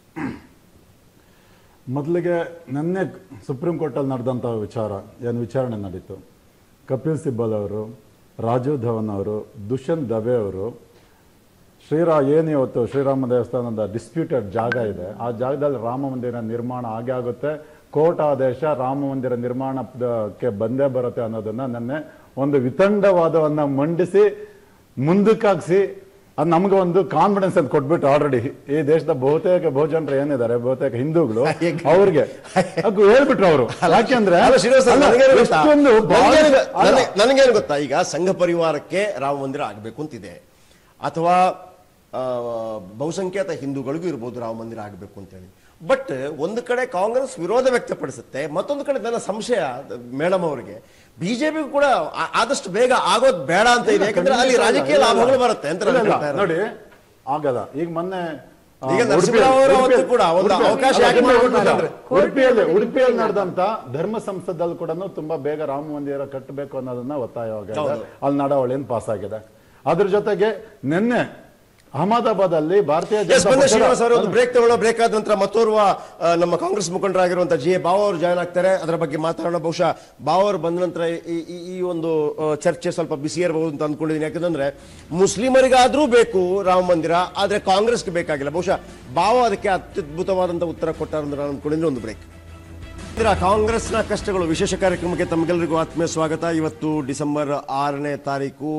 ಮೊದಲಿಗೆ ನಿನ್ನೆ ಸುಪ್ರೀಂ ಕೋರ್ಟಲ್ಲಿ ನಡೆದಂಥ ವಿಚಾರಣೆ ನಡೀತು. ಕಪಿಲ್ ಸಿಬ್ಬಲ್ ಅವರು, ರಾಜೀವ್ ಧವನ್ ಅವರು, ದುಷ್ಯಂತ್ ದವೆ ಅವರು ಏನು ಇವತ್ತು ಶ್ರೀರಾಮ ದೇವಸ್ಥಾನದ ಡಿಸ್ಪ್ಯೂಟೆಡ್ ಜಾಗ ಇದೆ, ಆ ಜಾಗದಲ್ಲಿ ರಾಮ ಮಂದಿರ ನಿರ್ಮಾಣ ಆಗುತ್ತೆ, ಕೋರ್ಟ್ ಆದೇಶ ರಾಮ ಮಂದಿರ ನಿರ್ಮಾಣಕ್ಕೆ ಬಂದೇ ಬರುತ್ತೆ ಅನ್ನೋದನ್ನ ನಿನ್ನೆ ಒಂದು ವಿತಂಡವಾದವನ್ನ ಮಂಡಿಸಿ ಮುಂದಕ್ಕಾಗಿಸಿ ಅದು ನಮ್ಗೆ ಒಂದು ಕಾನ್ಫಿಡೆನ್ಸ್ ಅಂತ ಕೊಟ್ಬಿಟ್ಟು ಆಲ್ರೆಡಿ ಈ ದೇಶದ ಬಹುಜನರು ಏನಿದ್ದಾರೆ, ಬಹುತೇಕ ಹಿಂದೂಗಳು, ಅವ್ರಿಗೆ ಹೇಳ್ಬಿಟ್ರು ಅವರು. ಯಾಕೆಂದ್ರೆ ನನಗೇನು ಗೊತ್ತಾ, ಈಗ ಸಂಘ ಪರಿವಾರಕ್ಕೆ ರಾಮ ಮಂದಿರ ಆಗಬೇಕು ಅಂತಿದೆ, ಅಥವಾ ಬಹುಸಂಖ್ಯಾತ ಹಿಂದೂಗಳಿಗೂ ಇರ್ಬೋದು ರಾಮ ಮಂದಿರ ಆಗಬೇಕು ಅಂತೇಳಿ. ಬಟ್ ಒಂದು ಕಡೆ ಕಾಂಗ್ರೆಸ್ ವಿರೋಧ ವ್ಯಕ್ತಪಡಿಸುತ್ತೆ, ಮತ್ತೊಂದು ಕಡೆ ನನ್ನ ಸಂಶಯ ಮೇಡಮ್ ಅವರಿಗೆ ಬಿಜೆಪಿ ಕೂಡ ಆದಷ್ಟು ಬೇಗ ಆಗೋದು ಬೇಡ ಅಂತ ಇದೆ. ಯಾಕಂದ್ರೆ ಅಲ್ಲಿ ರಾಜಕೀಯ ಲಾಭಗಳು ಬರುತ್ತೆ ಅಂತ ನೋಡಿ. ಆಗಲ್ಲ. ಈಗ ಮೊನ್ನೆ ಕೂಡ ಒಂದು ಅವಕಾಶ ಉಡುಪಿಯಲ್ಲಿ ನಡೆದಂತ ಧರ್ಮ ಸಂಸದಲ್ಲಿ ಕೂಡ ತುಂಬಾ ಬೇಗ ರಾಮ ಮಂದಿರ ಕಟ್ಟಬೇಕು ಅನ್ನೋದನ್ನ ಒತ್ತಾಯವಾಗಿದೆ. ಅಲ್ಲಿ ನಡವಳಿಯನ್ನು ಪಾಸ್ ಆಗಿದೆ. ಅದ್ರ ಜೊತೆಗೆ ನಿನ್ನೆ ಅಹಮದಾಬಾದ್ ಅಲ್ಲಿ ಭಾರತೀಯ ಬ್ರೇಕ್ ಆದ ನಂತರ ಮತ್ತೋರ್ವ ನಮ್ಮ ಕಾಂಗ್ರೆಸ್ ಮುಖಂಡರಾಗಿರುವಂತಹ ಜಿ ಎ ಬಾವ ಅವರು ಜಾಯ್ನ್ ಆಗ್ತಾರೆ. ಅದರ ಬಗ್ಗೆ ಮಾತಾಡೋಣ. ಬಹುಶಃ ಬಾವ ಅವರು ಬಂದ ನಂತರ ಈ ಒಂದು ಚರ್ಚೆ ಸ್ವಲ್ಪ ಬಿಸಿ ಇರಬಹುದು ಅಂತ ಅಂದ್ಕೊಂಡಿದ್ದೀನಿ. ಯಾಕಂದ್ರೆ ಮುಸ್ಲಿಮರಿಗಾದ್ರೂ ಬೇಕು ರಾಮ ಮಂದಿರ, ಆದ್ರೆ ಕಾಂಗ್ರೆಸ್ಗೆ ಬೇಕಾಗಿಲ್ಲ. ಬಹುಶಃ ಬಾವ ಅದಕ್ಕೆ ಅತ್ಯದ್ಭುತವಾದಂತಹ ಉತ್ತರ ಕೊಟ್ಟಾರ ಅಂತ ನಾನು ಅಂದ್ಕೊಂಡಿದ್ದೀನಿ. ಒಂದು ಬ್ರೇಕ್. ಕಾಂಗ್ರೆಸ್ನ ಕಷ್ಟಗಳು ವಿಶೇಷ ಕಾರ್ಯಕ್ರಮಕ್ಕೆ ತಮಗೆಲ್ಲರಿಗೂ ಆತ್ಮೀಯ ಸ್ವಾಗತ. ಇವತ್ತು ಡಿಸೆಂಬರ್ 6ನೇ ತಾರೀಕು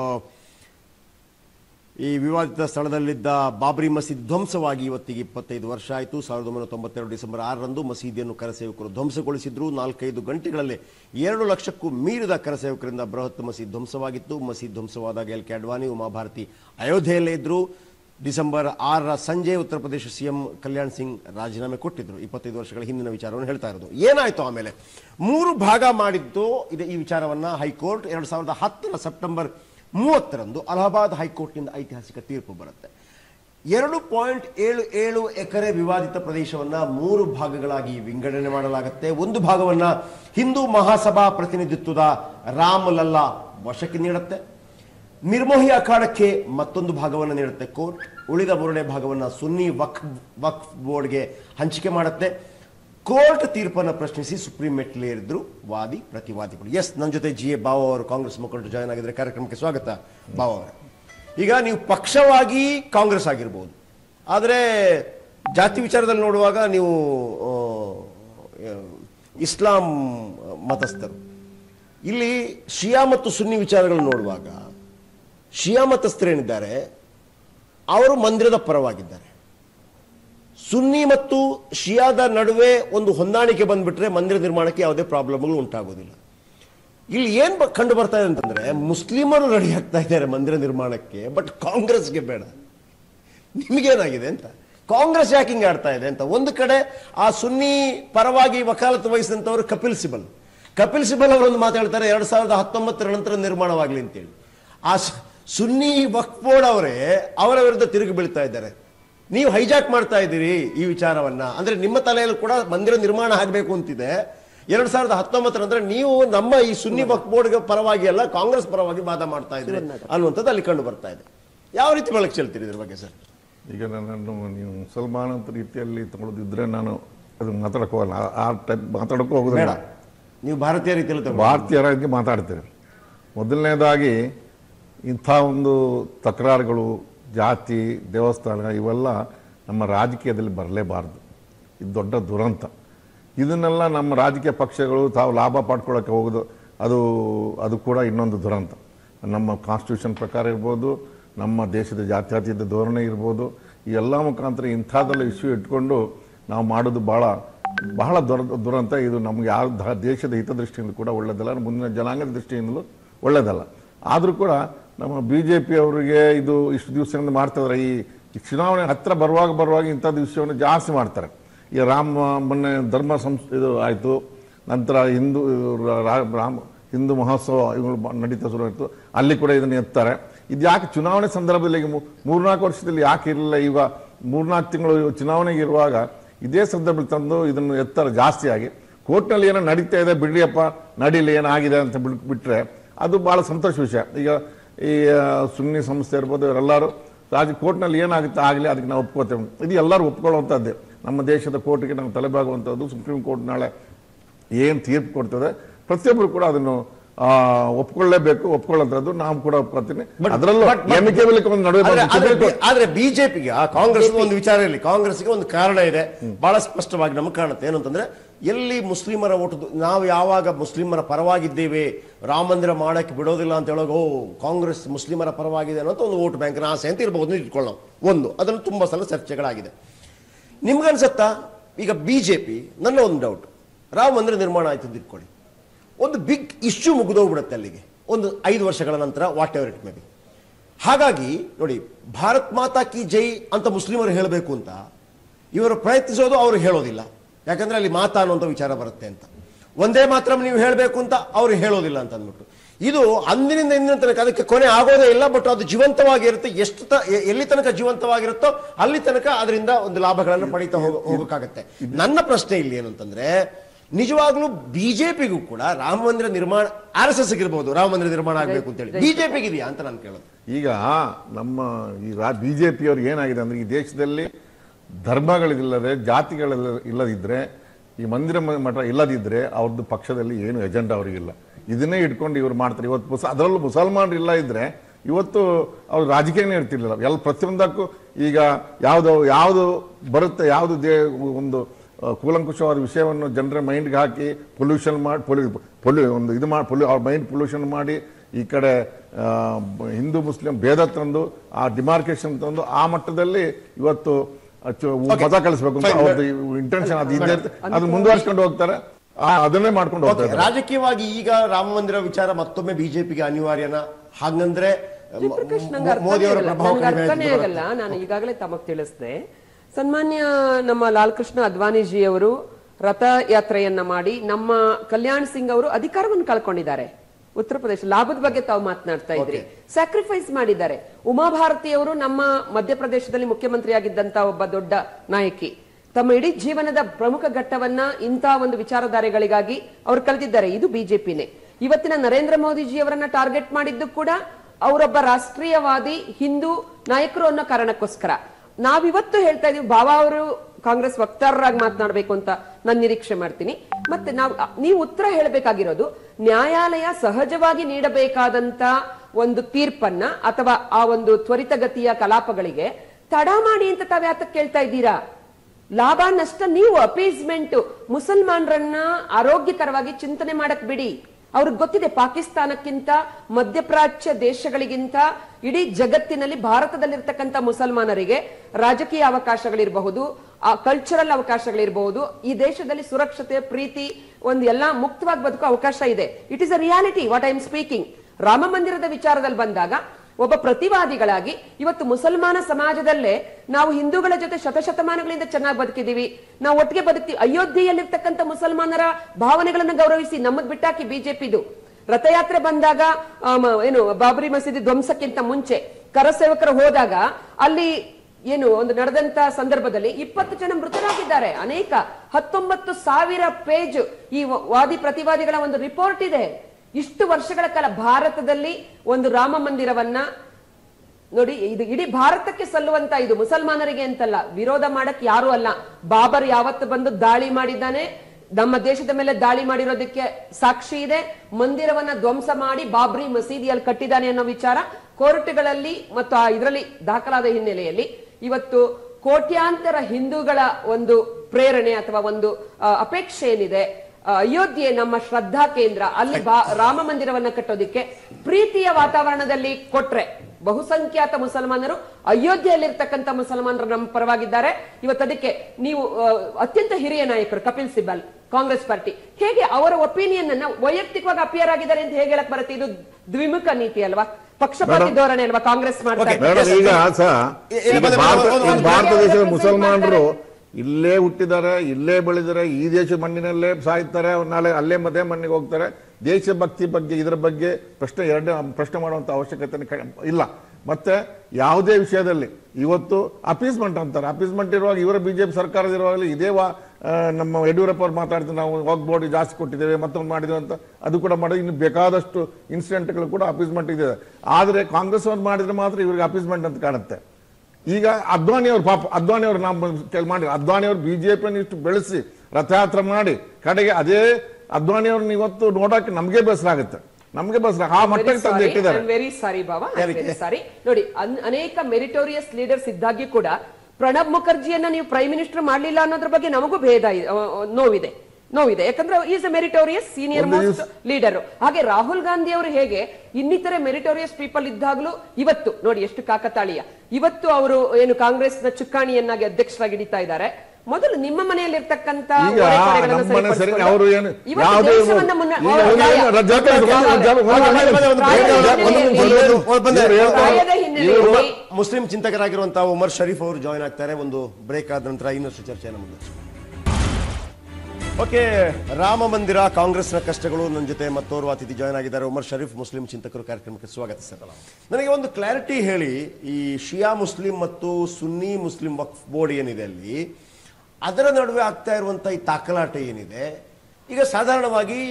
ಈ ವಿವಾದಿತ ಸ್ಥಳದಲ್ಲಿದ್ದ ಬಾಬ್ರಿ ಮಸೀದಿ ಧ್ವಂಸವಾಗಿ ಇವತ್ತಿಗೆ 25 ವರ್ಷ ಆಯಿತು. 1992 ಡಿಸೆಂಬರ್ 6ರಂದು ಮಸೀದಿಯನ್ನು ಕರಸೇವಕರು ಧ್ವಂಸಗೊಳಿಸಿದ್ರು. 4-5 ಗಂಟೆಗಳಲ್ಲಿ 2 ಲಕ್ಷಕ್ಕೂ ಮೀರಿದ ಕರಸೇವಕರಿಂದ ಬೃಹತ್ ಮಸೀದಿ ಧ್ವಂಸವಾಗಿತ್ತು. ಮಸೀದಿ ಧ್ವಂಸವಾದಾಗ ಎಲ್ ಕೆ ಅಡ್ವಾಣಿ, ಉಮಾಭಾರತಿ ಅಯೋಧ್ಯೆಯಲ್ಲೇ ಇದ್ರು. ಡಿಸೆಂಬರ್ 6ರ ಸಂಜೆ ಉತ್ತರ ಪ್ರದೇಶ ಸಿಎಂ ಕಲ್ಯಾಣ್ ಸಿಂಗ್ ರಾಜೀನಾಮೆ ಕೊಟ್ಟಿದ್ರು. 25 ವರ್ಷಗಳ ಹಿಂದಿನ ವಿಚಾರವನ್ನು ಹೇಳ್ತಾ ಇರೋದು. ಏನಾಯ್ತು ಆಮೇಲೆ? 3 ಭಾಗ ಮಾಡಿದ್ದು ಇದೆ ಈ ವಿಚಾರವನ್ನ ಹೈಕೋರ್ಟ್. 2010ರ ಸೆಪ್ಟೆಂಬರ್ 30ರಂದು ಅಲಹಾಬಾದ್ ಹೈಕೋರ್ಟ್ನಿಂದ ಐತಿಹಾಸಿಕ ತೀರ್ಪು ಬರುತ್ತೆ. 2.77 ಎಕರೆ ವಿವಾದಿತ ಪ್ರದೇಶವನ್ನ 3 ಭಾಗಗಳಾಗಿ ವಿಂಗಡಣೆ ಮಾಡಲಾಗುತ್ತೆ. ಒಂದು ಭಾಗವನ್ನ ಹಿಂದೂ ಮಹಾಸಭಾ ಪ್ರತಿನಿಧಿತ್ವದ ರಾಮಲಲ್ಲಾ ವಶಕ್ಕೆ ನೀಡುತ್ತೆ. ನಿರ್ಮೋಹಿ ಅಖಾಡಕ್ಕೆ ಮತ್ತೊಂದು ಭಾಗವನ್ನು ನೀಡುತ್ತೆ ಕೋರ್ಟ್. ಉಳಿದ 3ನೇ ಭಾಗವನ್ನ ಸುನ್ನಿ ವಕ್ಫ್ ಬೋರ್ಡ್ಗೆ ಹಂಚಿಕೆ ಮಾಡುತ್ತೆ. ಕೋರ್ಟ್ ತೀರ್ಪನ್ನು ಪ್ರಶ್ನಿಸಿ ಸುಪ್ರೀಂ ಮೆಟ್ಟಿಲೇರಿದ್ರು ವಾದಿ ಪ್ರತಿವಾದಿಗಳು. ಎಸ್, ನನ್ನ ಜೊತೆ ಜಿ ಎ ಬಾವ ಅವರು ಕಾಂಗ್ರೆಸ್ ಮುಖಂಡರು ಜಾಯ್ನ್ ಆಗಿದ್ದಾರೆ. ಕಾರ್ಯಕ್ರಮಕ್ಕೆ ಸ್ವಾಗತ ಬಾವ ಅವರೇ. ಈಗ ನೀವು ಪಕ್ಷವಾಗಿ ಕಾಂಗ್ರೆಸ್ ಆಗಿರ್ಬೋದು, ಆದರೆ ಜಾತಿ ವಿಚಾರದಲ್ಲಿ ನೋಡುವಾಗ ನೀವು ಇಸ್ಲಾಂ ಮತಸ್ಥರು. ಇಲ್ಲಿ ಶಿಯಾ ಮತ್ತು ಸುನ್ನಿ ವಿಚಾರಗಳು ನೋಡುವಾಗ ಶಿಯಾ ಮತಸ್ಥರೇನಿದ್ದಾರೆ ಅವರು ಮಂದಿರದ ಪರವಾಗಿದ್ದಾರೆ. ಸುನ್ನಿ ಮತ್ತು ಶಿಯಾದ ನಡುವೆ ಒಂದು ಹೊಂದಾಣಿಕೆ ಬಂದ್ಬಿಟ್ರೆ ಮಂದಿರ ನಿರ್ಮಾಣಕ್ಕೆ ಯಾವುದೇ ಪ್ರಾಬ್ಲಮ್ಗಳು ಉಂಟಾಗೋದಿಲ್ಲ. ಇಲ್ಲಿ ಏನ್ ಕಂಡು ಬರ್ತಾ ಇದೆ ಅಂತಂದ್ರೆ ಮುಸ್ಲಿಮರು ರೆಡಿ ಆಗ್ತಾ ಇದ್ದಾರೆ ಮಂದಿರ ನಿರ್ಮಾಣಕ್ಕೆ, ಬಟ್ ಕಾಂಗ್ರೆಸ್ಗೆ ಬೇಡ. ನಿಮಗೇನಾಗಿದೆ ಅಂತ, ಕಾಂಗ್ರೆಸ್ ಯಾಕೆ ಹಿಂಗೆ ಆಡ್ತಾ ಇದೆ ಅಂತ. ಒಂದು ಕಡೆ ಆ ಸುನ್ನಿ ಪರವಾಗಿ ವಕಾಲತ್ತು ವಹಿಸಿದಂಥವ್ರು ಕಪಿಲ್ ಸಿಬಲ್ ಅವರೊಂದು ಮಾತಾಡ್ತಾರೆ 2019 ನಂತರ ನಿರ್ಮಾಣವಾಗಲಿ ಅಂತೇಳಿ. ಆ ಸುನ್ನಿ ವಕ್ಫ್ ಬೋರ್ಡ್ ಅವರ ವಿರುದ್ಧ ತಿರುಗಿ ಬೀಳ್ತಾ ಇದ್ದಾರೆ. ನೀವು ಹೈಜಾಕ್ ಮಾಡ್ತಾ ಇದ್ದೀರಿ ಈ ವಿಚಾರವನ್ನ. ಅಂದ್ರೆ ನಿಮ್ಮ ತಲೆಯಲ್ಲಿ ಕೂಡ ಮಂದಿರ ನಿರ್ಮಾಣ ಆಗಬೇಕು ಅಂತಿದೆ. 2019 ನಂತರ ನೀವು ನಮ್ಮ ಈ ಸುನ್ನಿ ವಕ್ಫ್ ಬೋರ್ಡ್ ಪರವಾಗಿ ಅಲ್ಲ ಕಾಂಗ್ರೆಸ್ ಪರವಾಗಿ ವಾದ ಮಾಡ್ತಾ ಇದ್ದೀರಿ ಅನ್ನುವಂಥದ್ದು ಅಲ್ಲಿ ಕಂಡು ಬರ್ತಾ ಇದೆ. ಯಾವ ರೀತಿ ಬೆಳಕು ಚೆಲ್ತೀರಿ ಇದ್ರ ಬಗ್ಗೆ ಸರ್? ಈಗ ನನ್ನನ್ನು ನೀವು ಮುಸಲ್ಮಾನ ರೀತಿಯಲ್ಲಿ ತಗೊಳ್ಳೋದಿದ್ರೆ ನಾನು ಅದು ಮಾತಾಡಕ್ಕೆ ಹೋಗಲ್ಲ, ಆ ಟೈಪ್ ಮಾತಾಡಕ್ಕೂ ಹೋಗೋದಿಲ್ಲ. ನೀವು ಭಾರತೀಯ ರೀತಿಯಲ್ಲಿ ಭಾರತೀಯರಾಗಿ ಮಾತಾಡ್ತೀರಿ. ಮೊದಲನೇದಾಗಿ ಇಂಥ ಒಂದು ತಕರಾರುಗಳು, ಜಾತಿ, ದೇವಸ್ಥಾನ ಇವೆಲ್ಲ ನಮ್ಮ ರಾಜಕೀಯದಲ್ಲಿ ಬರಲೇಬಾರ್ದು. ಇದು ದೊಡ್ಡ ದುರಂತ. ಇದನ್ನೆಲ್ಲ ನಮ್ಮ ರಾಜಕೀಯ ಪಕ್ಷಗಳು ತಾವು ಲಾಭ ಪಡ್ಕೊಳ್ಳೋಕ್ಕೆ ಹೋಗೋದು ಅದು ಕೂಡ ಇನ್ನೊಂದು ದುರಂತ. ನಮ್ಮ ಕಾನ್ಸ್ಟಿಟ್ಯೂಷನ್ ಪ್ರಕಾರ ಇರ್ಬೋದು, ನಮ್ಮ ದೇಶದ ಜಾತ್ಯತೀತ ಧೋರಣೆ ಇರ್ಬೋದು, ಈ ಎಲ್ಲ ಮುಖಾಂತರ ಇಂಥದ್ದೆಲ್ಲ ಇಶ್ಯೂ ಇಟ್ಕೊಂಡು ನಾವು ಮಾಡೋದು ಬಹಳ ದುರಂತ. ಇದು ನಮ್ಗೆ ಯಾವ ದೇಶದ ಹಿತದೃಷ್ಟಿಯಿಂದ ಕೂಡ ಒಳ್ಳೆಯದಲ್ಲ, ಮುಂದಿನ ಜನಾಂಗದ ದೃಷ್ಟಿಯಿಂದಲೂ ಒಳ್ಳೆಯದಲ್ಲ. ಆದರೂ ಕೂಡ ನಮ್ಮ BJP ಅವರಿಗೆ ಇದು ಇಷ್ಟು ದಿವಸದಿಂದ ಮಾಡ್ತಿದ್ದಾರೆ. ಈ ಚುನಾವಣೆ ಹತ್ತಿರ ಬರುವಾಗ ಇಂಥದ್ದು ವಿಷಯವನ್ನು ಜಾಸ್ತಿ ಮಾಡ್ತಾರೆ. ಈ ಮೊನ್ನೆ ಧರ್ಮ ಇದು ಆಯಿತು, ನಂತರ ಹಿಂದೂ ಮಹೋತ್ಸವ ಇವುಗಳು ನಡೀತಾ ಶುರು ಆಯಿತು, ಅಲ್ಲಿ ಕೂಡ ಇದನ್ನು ಎತ್ತಾರೆ. ಇದು ಯಾಕೆ ಚುನಾವಣೆ ಸಂದರ್ಭದಲ್ಲಿ 3-4 ವರ್ಷದಲ್ಲಿ ಯಾಕೆ ಇರಲಿಲ್ಲ? ಈಗ 3-4 ತಿಂಗಳು ಚುನಾವಣೆಗೆ ಇರುವಾಗ ಇದೇ ಸಂದರ್ಭದಲ್ಲಿ ತಂದು ಇದನ್ನು ಎತ್ತಾರೆ ಜಾಸ್ತಿಯಾಗಿ. ಕೋರ್ಟ್ನಲ್ಲಿ ಏನೋ ನಡೀತಾ ಇದೆ, ಬಿಡ್ರಿಯಪ್ಪ ನಡೀಲಿ, ಏನಾಗಿದೆ ಅಂತ ಬಿಟ್ಟರೆ ಅದು ಭಾಳ ಸಂತೋಷ ವಿಷಯ. ಈಗ ಈ ಸುನ್ನಿ ಸಂಸ್ಥೆ ಇರ್ಬೋದು, ಇವರೆಲ್ಲರೂ ಕೋರ್ಟ್ನಲ್ಲಿ ಏನಾಗುತ್ತೆ ಆಗಲಿ, ಅದಕ್ಕೆ ನಾವು ಒಪ್ಕೋತೇವೆ. ಇದು ಎಲ್ಲರೂ ಒಪ್ಕೊಳ್ಳುವಂಥದ್ದೇ. ನಮ್ಮ ದೇಶದ ಕೋರ್ಟ್ಗೆ ನಾವು ತಲೆಬಾಗುವಂಥದ್ದು. ಸುಪ್ರೀಂ ಕೋರ್ಟ್ ನಾಳೆ ಏನು ತೀರ್ಪು ಕೊಡ್ತದೆ ಪ್ರತಿಯೊಬ್ಬರು ಕೂಡ ಅದನ್ನು ಒಪ್ಕೊಳ್ಳೇಬೇಕು. ಒಪ್ಕೊಳ್ಳೋಂಥದ್ದು ನಾವು ಕೂಡ ಒಪ್ಕೊಳ್ತೀನಿ. ಅದರಲ್ಲೂ ಆದ್ರೆ ಬಿಜೆಪಿಗೆ ಕಾಂಗ್ರೆಸ್ ಒಂದು ವಿಚಾರ ಇಲ್ಲಿ, ಕಾಂಗ್ರೆಸ್ಗೆ ಒಂದು ಕಾರಣ ಇದೆ, ಬಹಳ ಸ್ಪಷ್ಟವಾಗಿ ನಮಗೆ ಕಾಣುತ್ತೆ. ಏನಂತಂದ್ರೆ ಎಲ್ಲಿ ಮುಸ್ಲಿಮರ ಓಟು, ನಾವು ಯಾವಾಗ ಮುಸ್ಲಿಮರ ಪರವಾಗಿದ್ದೇವೆ, ರಾಮ ಮಂದಿರ ಮಾಡಕ್ಕೆ ಬಿಡೋದಿಲ್ಲ ಅಂತ ಹೇಳೋದು ಕಾಂಗ್ರೆಸ್ ಮುಸ್ಲಿಮರ ಪರವಾಗಿದೆ ಅನ್ನೋ ಒಂದು ವೋಟ್ ಬ್ಯಾಂಕ್ನ ಆಸೆ ಅಂತ ಇರಬಹುದು, ಇಟ್ಕೊಳ್ಳೋ ಒಂದು. ಅದನ್ನು ತುಂಬಾ ಸಲ ಚರ್ಚೆಗಳಾಗಿದೆ. ನಿಮ್ಗನ್ಸತ್ತಾ ಈಗ ಬಿಜೆಪಿ, ನನ್ನ ಒಂದು ಡೌಟ್, ರಾಮ ಮಂದಿರ ನಿರ್ಮಾಣ ಆಯ್ತು ಅಂತ ಇಟ್ಕೊಳ್ಳಿ, ಒಂದು ಬಿಗ್ ಇಶ್ಯೂ ಮುಗಿದೋಗ್ಬಿಡುತ್ತೆ ಅಲ್ಲಿಗೆ ಒಂದು 5 ವರ್ಷಗಳ ನಂತರ, whatever it may be. ಹಾಗಾಗಿ ನೋಡಿ, ಭಾರತ್ ಮಾತಾ ಕಿ ಜೈ ಅಂತ ಮುಸ್ಲಿಮರು ಹೇಳಬೇಕು ಅಂತ ಇವರು ಪ್ರಯತ್ನಿಸೋದು, ಅವರು ಹೇಳೋದಿಲ್ಲ. ಯಾಕಂದ್ರೆ ಅಲ್ಲಿ ಮಾತಾ ಅನ್ನುವಂಥ ವಿಚಾರ ಬರುತ್ತೆ ಅಂತ. ಒಂದೇ ಮಾತ್ರ ನೀವು ಹೇಳಬೇಕು ಅಂತ ಅವರು ಹೇಳೋದಿಲ್ಲ ಅಂತ ಅಂದ್ಬಿಟ್ಟು ಇದು ಅಂದಿನಿಂದ ಇಂದಿನ ತನಕ ಅದಕ್ಕೆ ಕೊನೆ ಆಗೋದೇ ಇಲ್ಲ. ಬಟ್ ಅದು ಜೀವಂತವಾಗಿರುತ್ತೆ. ಎಲ್ಲಿ ತನಕ ಜೀವಂತವಾಗಿರುತ್ತೋ ಅಲ್ಲಿ ತನಕ ಅದರಿಂದ ಒಂದು ಲಾಭಗಳನ್ನು ಪಡೀತಾ ಹೋಗಕ್ಕಾಗತ್ತೆ. ನನ್ನ ಪ್ರಶ್ನೆ ಇಲ್ಲಿ ಏನಂತಂದ್ರೆ, ನಿಜವಾಗ್ಲೂ ಬಿಜೆಪಿಗೂ ಕೂಡ ರಾಮ ಮಂದಿರ ನಿರ್ಮಾಣ, RSS ಇರ್ಬೋದು ರಾಮ ಮಂದಿರ ನಿರ್ಮಾಣ ಆಗಬೇಕು ಅಂತ ಹೇಳಿ, ಬಿಜೆಪಿಗೆ ಇದೆಯಾ ಅಂತ ನಾನು ಕೇಳೋದು. ಈಗ ನಮ್ಮ ಈ BJP ಅವ್ರಿಗೆ ಏನಾಗಿದೆ ಅಂದ್ರೆ, ಈ ದೇಶದಲ್ಲಿ ಧರ್ಮಗಳಿಲ್ಲದೆ, ಜಾತಿಗಳಿಲ್ಲದಿದ್ರೆ, ಈ ಮಂದಿರ ಮಠ ಇಲ್ಲದಿದ್ರೆ ಅವ್ರದ್ದು ಪಕ್ಷದಲ್ಲಿ ಏನು ಎಜೆಂಡಾ ಅವರಿಗಿಲ್ಲ. ಇದನ್ನೇ ಇಟ್ಕೊಂಡು ಇವ್ರು ಮಾಡ್ತಾರೆ. ಇವತ್ತು ಅದರಲ್ಲೂ ಮುಸಲ್ಮಾನರು ಇಲ್ಲ ಇದ್ರೆ ಇವತ್ತು ಅವ್ರು ರಾಜಕೀಯನೇ ಇರ್ತಿರ್ಲಿಲ್ಲ. ಪ್ರತಿಯೊಂದಕ್ಕೂ ಈಗ ಯಾವುದು ಬರುತ್ತೆ, ಯಾವುದು ಒಂದು ಕೂಲಂಕುಷವಾದ ವಿಷಯವನ್ನು ಜನರ ಮೈಂಡ್ಗೆ ಹಾಕಿ ಪೊಲ್ಯೂಷನ್ ಮಾಡಿ ಅವ್ರ ಮೈಂಡ್ ಪೊಲ್ಯೂಷನ್ ಮಾಡಿ ಈ ಕಡೆ ಹಿಂದೂ ಮುಸ್ಲಿಂ ಭೇದ ತಂದು ಆ ಡಿಮಾರ್ಕೇಶನ್ ತಂದು ಆ ಮಟ್ಟದಲ್ಲಿ ಇವತ್ತು ಮತ ಕಳಿಸ್ಬೇಕು ಅಂತ ಅವ್ರದ್ದು ಇಂಟೆನ್ಷನ್ ಅದು ಮುಂದುವರ್ಸ್ಕೊಂಡು ಹೋಗ್ತಾರೆ. ಅದನ್ನೇ ಮಾಡ್ಕೊಂಡು ಹೋಗ್ತಾರೆ. ರಾಜಕೀಯವಾಗಿ ಈಗ ರಾಮ ಮಂದಿರ ವಿಚಾರ ಮತ್ತೊಮ್ಮೆ ಬಿಜೆಪಿಗೆ ಅನಿವಾರ್ಯನ? ಹಾಗಂದ್ರೆ ಮೋದಿ ಅವರ ಪ್ರಭಾವ ಅರ್ಥನೇ ಆಗಲ್ಲ. ನಾನು ಈಗಾಗಲೇ ತಮಗ್ ತಿಳಿಸಿದೆ, ಸನ್ಮಾನ್ಯ ನಮ್ಮ ಲಾಲ್ ಕೃಷ್ಣ ಅದ್ವಾನಿಜಿ ಅವರು ರಥಯಾತ್ರೆಯನ್ನ ಮಾಡಿ ನಮ್ಮ ಕಲ್ಯಾಣ್ ಸಿಂಗ್ ಅವರು ಅಧಿಕಾರವನ್ನು ಕಳ್ಕೊಂಡಿದ್ದಾರೆ. ಉತ್ತರ ಪ್ರದೇಶ ಲಾಭದ ಬಗ್ಗೆ ತಾವು ಮಾತನಾಡ್ತಾ ಇದ್ರಿ. ಸ್ಯಾಕ್ರಿಫೈಸ್ ಮಾಡಿದ್ದಾರೆ. ಉಮಾಭಾರತಿಯವರು ನಮ್ಮ ಮಧ್ಯಪ್ರದೇಶದಲ್ಲಿ ಮುಖ್ಯಮಂತ್ರಿ ಆಗಿದ್ದಂತ ಒಬ್ಬ ದೊಡ್ಡ ನಾಯಕಿ. ತಮ್ಮ ಇಡೀ ಜೀವನದ ಪ್ರಮುಖ ಘಟ್ಟವನ್ನ ಇಂಥ ಒಂದು ವಿಚಾರಧಾರೆಗಳಿಗಾಗಿ ಅವರು ಕಳೆದಿದ್ದಾರೆ. ಇದು ಬಿಜೆಪಿನೇ. ಇವತ್ತಿನ ನರೇಂದ್ರ ಮೋದಿಜಿಯವರನ್ನ ಟಾರ್ಗೆಟ್ ಮಾಡಿದ್ದು ಕೂಡ ಅವರೊಬ್ಬ ರಾಷ್ಟ್ರೀಯವಾದಿ ಹಿಂದೂ ನಾಯಕರು ಅನ್ನೋ ಕಾರಣಕ್ಕೋಸ್ಕರ. ನಾವಿವತ್ತು ಹೇಳ್ತಾ ಇದೀವಿ ಬಾಬಾ ಅವರು ಕಾಂಗ್ರೆಸ್ ವಕ್ತಾರರಾಗಿ ಮಾತನಾಡಬೇಕು ಅಂತ ನಾನು ನಿರೀಕ್ಷೆ ಮಾಡ್ತೀನಿ. ಮತ್ತೆ ನೀವು ಉತ್ತರ ಹೇಳಬೇಕಾಗಿರೋದು, ನ್ಯಾಯಾಲಯ ಸಹಜವಾಗಿ ನೀಡಬೇಕಾದಂತ ಒಂದು ತೀರ್ಪನ್ನ ಅಥವಾ ಆ ಒಂದು ತ್ವರಿತಗತಿಯ ಕಲಾಪಗಳಿಗೆ ತಡ ಮಾಡಿ ಅಂತ ತಾವ್ ಯಾತಕ್ಕೆ ಕೇಳ್ತಾ ಇದ್ದೀರಾ? ಲಾಭ ನಷ್ಟ ನೀವು ಅಪೀಸ್ಮೆಂಟ್ ಮುಸಲ್ಮಾನರನ್ನ ಆರೋಗ್ಯಕರವಾಗಿ ಚಿಂತನೆ ಮಾಡಕ್ ಬಿಡಿ. ಅವ್ರಿಗೆ ಗೊತ್ತಿದೆ ಪಾಕಿಸ್ತಾನಕ್ಕಿಂತ ಮಧ್ಯಪ್ರಾಚ್ಯ ದೇಶಗಳಿಗಿಂತ ಇಡೀ ಜಗತ್ತಿನಲ್ಲಿ ಭಾರತದಲ್ಲಿರ್ತಕ್ಕಂಥ ಮುಸಲ್ಮಾನರಿಗೆ ರಾಜಕೀಯ ಅವಕಾಶಗಳಿರಬಹುದು, ಕಲ್ಚರಲ್ ಅವಕಾಶಗಳಿರಬಹುದು, ಈ ದೇಶದಲ್ಲಿ ಸುರಕ್ಷತೆ ಪ್ರೀತಿ ಒಂದು ಎಲ್ಲಾ ಮುಕ್ತವಾಗಿ ಬದುಕೋ ಅವಕಾಶ ಇದೆ. It is a reality what I am speaking. Ram ಮಂದಿರದ ವಿಚಾರದಲ್ಲಿ ಬಂದಾಗ ಒಬ್ಬ ಪ್ರತಿವಾದಿಗಳಾಗಿ ಇವತ್ತು ಮುಸಲ್ಮಾನ ಸಮಾಜದಲ್ಲೇ ನಾವು ಹಿಂದೂಗಳ ಜೊತೆ ಶತಶತಮಾನಗಳಿಂದ ಚೆನ್ನಾಗಿ ಬದುಕಿದೀವಿ, ನಾವು ಒಟ್ಟಿಗೆ ಬದುಕ್ತೀವಿ. ಅಯೋಧ್ಯೆಯಲ್ಲಿರ್ತಕ್ಕಂಥ ಮುಸಲ್ಮಾನರ ಭಾವನೆಗಳನ್ನ ಗೌರವಿಸಿ ನಮ್ಮದ್ ಬಿಟ್ಟಾಕಿ ಬಿಜೆಪಿದು. ರಥಯಾತ್ರೆ ಬಂದಾಗ ಏನು ಬಾಬ್ರಿ ಮಸೀದಿ ಧ್ವಂಸಕ್ಕಿಂತ ಮುಂಚೆ ಕರಸೇವಕರು ಹೋದಾಗ ಅಲ್ಲಿ ಏನು ಒಂದು ನಡೆದಂತ ಸಂದರ್ಭದಲ್ಲಿ 20 ಜನ ಮೃತರಾಗಿದ್ದಾರೆ. ಅನೇಕ 19,000 ಪೇಜ್ ಈ ವಾದಿ ಪ್ರತಿವಾದಿಗಳ ಒಂದು ರಿಪೋರ್ಟ್ ಇದೆ. ಇಷ್ಟು ವರ್ಷಗಳ ಕಾಲ ಭಾರತದಲ್ಲಿ ಒಂದು ರಾಮ ಮಂದಿರವನ್ನ ನೋಡಿ, ಇದು ಇಡೀ ಭಾರತಕ್ಕೆ ಸಲ್ಲುವಂತ, ಇದು ಮುಸಲ್ಮಾನರಿಗೆ ಅಂತಲ್ಲ, ವಿರೋಧ ಮಾಡಕ್ ಯಾರು ಅಲ್ಲ. ಬಾಬರ್ ಯಾವತ್ತು ಬಂದು ದಾಳಿ ಮಾಡಿದ್ದಾನೆ, ನಮ್ಮ ದೇಶದ ಮೇಲೆ ದಾಳಿ ಮಾಡಿರೋದಕ್ಕೆ ಸಾಕ್ಷಿ ಇದೆ. ಮಂದಿರವನ್ನ ಧ್ವಂಸ ಮಾಡಿ ಬಾಬ್ರಿ ಮಸೀದಿಯಲ್ಲಿ ಕಟ್ಟಿದ್ದಾನೆ ಅನ್ನೋ ವಿಚಾರ ಕೋರ್ಟ್ಗಳಲ್ಲಿ ಮತ್ತು ಇದರಲ್ಲಿ ದಾಖಲಾದ ಹಿನ್ನೆಲೆಯಲ್ಲಿ ಇವತ್ತು ಕೋಟ್ಯಾಂತರ ಹಿಂದೂಗಳ ಒಂದು ಪ್ರೇರಣೆ ಅಥವಾ ಒಂದು ಅಪೇಕ್ಷೆ ಏನಿದೆ, ಅಯೋಧ್ಯೆ ನಮ್ಮ ಶ್ರದ್ಧಾ ಕೇಂದ್ರ, ಅಲ್ಲಿ ರಾಮ ಮಂದಿರವನ್ನ ಕಟ್ಟೋದಿಕ್ಕೆ ಪ್ರೀತಿಯ ವಾತಾವರಣದಲ್ಲಿ ಕೊಟ್ರೆ ಬಹುಸಂಖ್ಯಾತ ಮುಸಲ್ಮಾನರು ಅಯೋಧ್ಯೆಯಲ್ಲಿರ್ತಕ್ಕಂಥ ಮುಸಲ್ಮಾನರು ನಮ್ಮ ಪರವಾಗಿದ್ದಾರೆ. ಇವತ್ತು ಅದಕ್ಕೆ ನೀವು ಅತ್ಯಂತ ಹಿರಿಯ ನಾಯಕರು ಕಪಿಲ್ ಸಿಬಲ್ ಕಾಂಗ್ರೆಸ್ ಪಾರ್ಟಿ ಹೇಗೆ ಅವರ ಒಪಿನಿಯನ್ ಅನ್ನ ವೈಯಕ್ತಿಕವಾಗಿ ಅಪಿಯರ್ ಆಗಿದ್ದಾರೆ ಅಂತ ಹೇಗೆ ಹೇಳಕ್ ಬರುತ್ತೆ? ಇದು ದ್ವಿಮುಖ ನೀತಿ ಅಲ್ವಾ, ಪಕ್ಷಪಾತಿ ಧೋರಣೆ ಅಲ್ವಾ ಕಾಂಗ್ರೆಸ್ ಮಾಡ್ತಾರೆ? ಭಾರತ ದೇಶದ ಮುಸಲ್ಮಾನರು ಇಲ್ಲೇ ಹುಟ್ಟಿದ್ದಾರೆ, ಇಲ್ಲೇ ಬೆಳೆದಿದ್ದಾರೆ, ಈ ದೇಶದ ಮಣ್ಣಿನಲ್ಲೇ ಸಾಯ್ತಾರೆ, ನಾಳೆ ಅಲ್ಲೇ ಮದುವೆ ಮಣ್ಣಿಗೆ ಹೋಗ್ತಾರೆ. ದೇಶಭಕ್ತಿ ಬಗ್ಗೆ ಇದರ ಬಗ್ಗೆ ಪ್ರಶ್ನೆ ಮಾಡುವಂತ ಅವಶ್ಯಕತೆ ಇಲ್ಲ. ಮತ್ತೆ ಯಾವುದೇ ವಿಷಯದಲ್ಲಿ ಇವತ್ತು ಅಪೀಸ್ಮೆಂಟ್ ಅಂತಾರೆ. ಅಪೀಸ್ಮೆಂಟ್ ಇರುವಾಗ ಇವರ ಬಿಜೆಪಿ ಸರ್ಕಾರದಿರುವಾಗಲೇ ಇದೇ ನಮ್ಮ ಯಡಿಯೂರಪ್ಪ ಅವ್ರು ಮಾತಾಡ್ತಾರೆ, ನಾವು ವಾಕ್ ಜಾಸ್ತಿ ಕೊಟ್ಟಿದ್ದೇವೆ, ಮತ್ತೊಂದು ಮಾಡಿದ್ದೇವೆ ಅಂತ. ಅದು ಕೂಡ ಮಾಡಿದ್ರೆ ಇನ್ನು ಬೇಕಾದಷ್ಟು ಇನ್ಸಿಡೆಂಟ್ಗಳು ಕೂಡ ಅಪೀಸ್ಮೆಂಟ್ ಇದೆ. ಆದರೆ ಕಾಂಗ್ರೆಸ್ ಅವ್ರು ಮಾಡಿದ್ರೆ ಮಾತ್ರ ಇವರಿಗೆ ಅಪೀಸ್ಮೆಂಟ್ ಅಂತ ಕಾಣುತ್ತೆ. ಈಗ ಅದ್ವಾನಿ ಅವರು ಪಾಪ, ಅದ್ವಾನಿ ಅವರು ನಾವು ಮಾಡಿ, ಅದ್ವಾನಿ ಅವರು ಬಿಜೆಪಿಯನ್ನು ಇಷ್ಟು ಬೆಳೆಸಿ ರಥಯಾತ್ರೆ ಮಾಡಿ ಕಡೆಗೆ ಅದೇ ಅದ್ವಾನಿ ಅವ್ರನ್ನ ಇವತ್ತು ನೋಡಕ್ಕೆ ನಮ್ಗೆ ಬೇಸರ ಆಗುತ್ತೆ. ನಮ್ಗೆ ಬೇಸರ ಆ ಮಟ್ಟಕ್ಕೆ ತಂದು ಇಟ್ಟಿದ್ದಾರೆ. ವೆರಿ ಸಾರಿ ಬಾಬಾ, ಸಾರಿ. ನೋಡಿ, ಅನೇಕ ಮೆರಿಟೋರಿಯಸ್ ಲೀಡರ್ಸ್ ಇದ್ದಾಗಿ ಕೂಡ ಪ್ರಣಬ್ ಮುಖರ್ಜಿಯನ್ನ ನೀವು ಪ್ರೈಮ್ ಮಿನಿಸ್ಟರ್ ಮಾಡ್ಲಿಲ್ಲ ಅನ್ನೋದ್ರ ಬಗ್ಗೆ ನಮಗೂ ನೋವಿದೆ. ಯಾಕಂದ್ರೆ is a meritorious senior most leader. ಹಾಗೆ ರಾಹುಲ್ ಗಾಂಧಿ ಅವರು ಹೇಗೆ ಇನ್ನಿತರೆ ಮೆರಿಟೋರಿಯಸ್ ಪೀಪಲ್ ಇದ್ದಾಗಲೂ ಇವತ್ತು ನೋಡಿ ಎಷ್ಟು ಕಾಕತಾಳೀಯ, ಇವತ್ತು ಅವರು ಏನು ಕಾಂಗ್ರೆಸ್ನ ಚುಕ್ಕಾಣಿಯನ್ನಾಗಿ ಅಧ್ಯಕ್ಷರಾಗಿ ಹಿಡಿತಾ ಇದ್ದಾರೆ. ಮೊದಲು ನಿಮ್ಮ ಮನೆಯಲ್ಲಿರ್ತಕ್ಕಂಥ ಮುಸ್ಲಿಂ ಚಿಂತಕರಾಗಿರುವಂತಹ ಉಮರ್ ಶರೀಫ್ ಅವರು ಜಾಯ್ನ್ ಆಗ್ತಾರೆ. ಒಂದು ಬ್ರೇಕ್ ಆದ ನಂತರ ಇನ್ನಷ್ಟು ಚರ್ಚೆಯನ್ನು ಮುಂದೆ. ಓಕೆ, ರಾಮ ಮಂದಿರ ಕಾಂಗ್ರೆಸ್ನ ಕಷ್ಟಗಳು. ನನ್ನ ಜೊತೆ ಮತ್ತೋರ್ವ ಅತಿಥಿ ಜಾಯ್ನ್ ಆಗಿದ್ದಾರೆ, ಉಮರ್ ಶರೀಫ್, ಮುಸ್ಲಿಂ ಚಿಂತಕರು. ಕಾರ್ಯಕ್ರಮಕ್ಕೆ ಸ್ವಾಗತ ಸರ್. ನನಗೆ ಒಂದು ಕ್ಲಾರಿಟಿ ಹೇಳಿ, ಈ ಶಿಯಾ ಮುಸ್ಲಿಂ ಮತ್ತು ಸುನ್ನಿ ಮುಸ್ಲಿಂ ವಕ್ಫ್ ಬೋರ್ಡ್ ಏನಿದೆ ಅಲ್ಲಿ, ಅದರ ನಡುವೆ ಆಗ್ತಾ ಇರುವಂಥ ಈ ತಾಕಲಾಟ ಏನಿದೆ, ಈಗ ಸಾಧಾರಣವಾಗಿ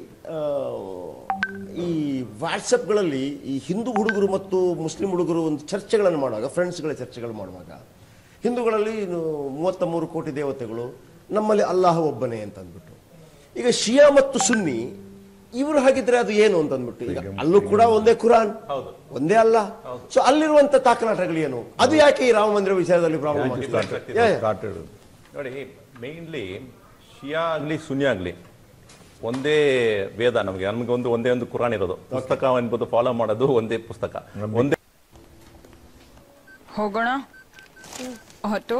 ಈ ವಾಟ್ಸಪ್ಗಳಲ್ಲಿ ಈ ಹಿಂದೂ ಹುಡುಗರು ಮತ್ತು ಮುಸ್ಲಿಂ ಹುಡುಗರು ಒಂದು ಚರ್ಚೆಗಳನ್ನು ಮಾಡುವಾಗ, ಫ್ರೆಂಡ್ಸ್ಗಳ ಚರ್ಚೆಗಳು ಮಾಡುವಾಗ, ಹಿಂದೂಗಳಲ್ಲಿ 33 ಕೋಟಿ ದೇವತೆಗಳು, ನಮ್ಮಲ್ಲಿ ಅಲ್ಲಾಹ ಒಬ್ಬನೇ ಅಂತ ಅಂದ್ಬಿಟ್ಟು, ಈಗ ಶಿಯಾ ಮತ್ತು ಸುನ್ನಿ ಇವರು ಹಾಗಿದ್ರೆ ಅದು ಏನು ಅಂತ ಅಂದ್ಬಿಟ್ಟು, ಈಗ ಅಲ್ಲೂ ಕೂಡ ಒಂದೇ ಕುರಾನ್, ಒಂದೇ ಅಲ್ಲ. ಸೊ ಅಲ್ಲಿರುವಂತ ತಾಕಲಾಟಗಳೇನು, ಅದು ಯಾಕೆ ಈ ರಾಮ ಮಂದಿರ ವಿಚಾರದಲ್ಲಿ ಪ್ರಾಬ್ಲಮ್ ನೋಡಿ? ಮೇನ್ಲಿ ಶಿಯಾ ಆಗ್ಲಿ ಸುನ್ನಿ ಆಗ್ಲಿ ಒಂದೇ ವೇದ. ನಮಗೆ ಒಂದೇ ಒಂದು ಕುರಾನ್ ಇರೋದು, ಪುಸ್ತಕ ಅನ್ಬೋದು, ಫಾಲೋ ಮಾಡೋದು ಒಂದೇ ಪುಸ್ತಕ, ಒಂದೇ. ಹೋಗೋಣ ಆಟೋ.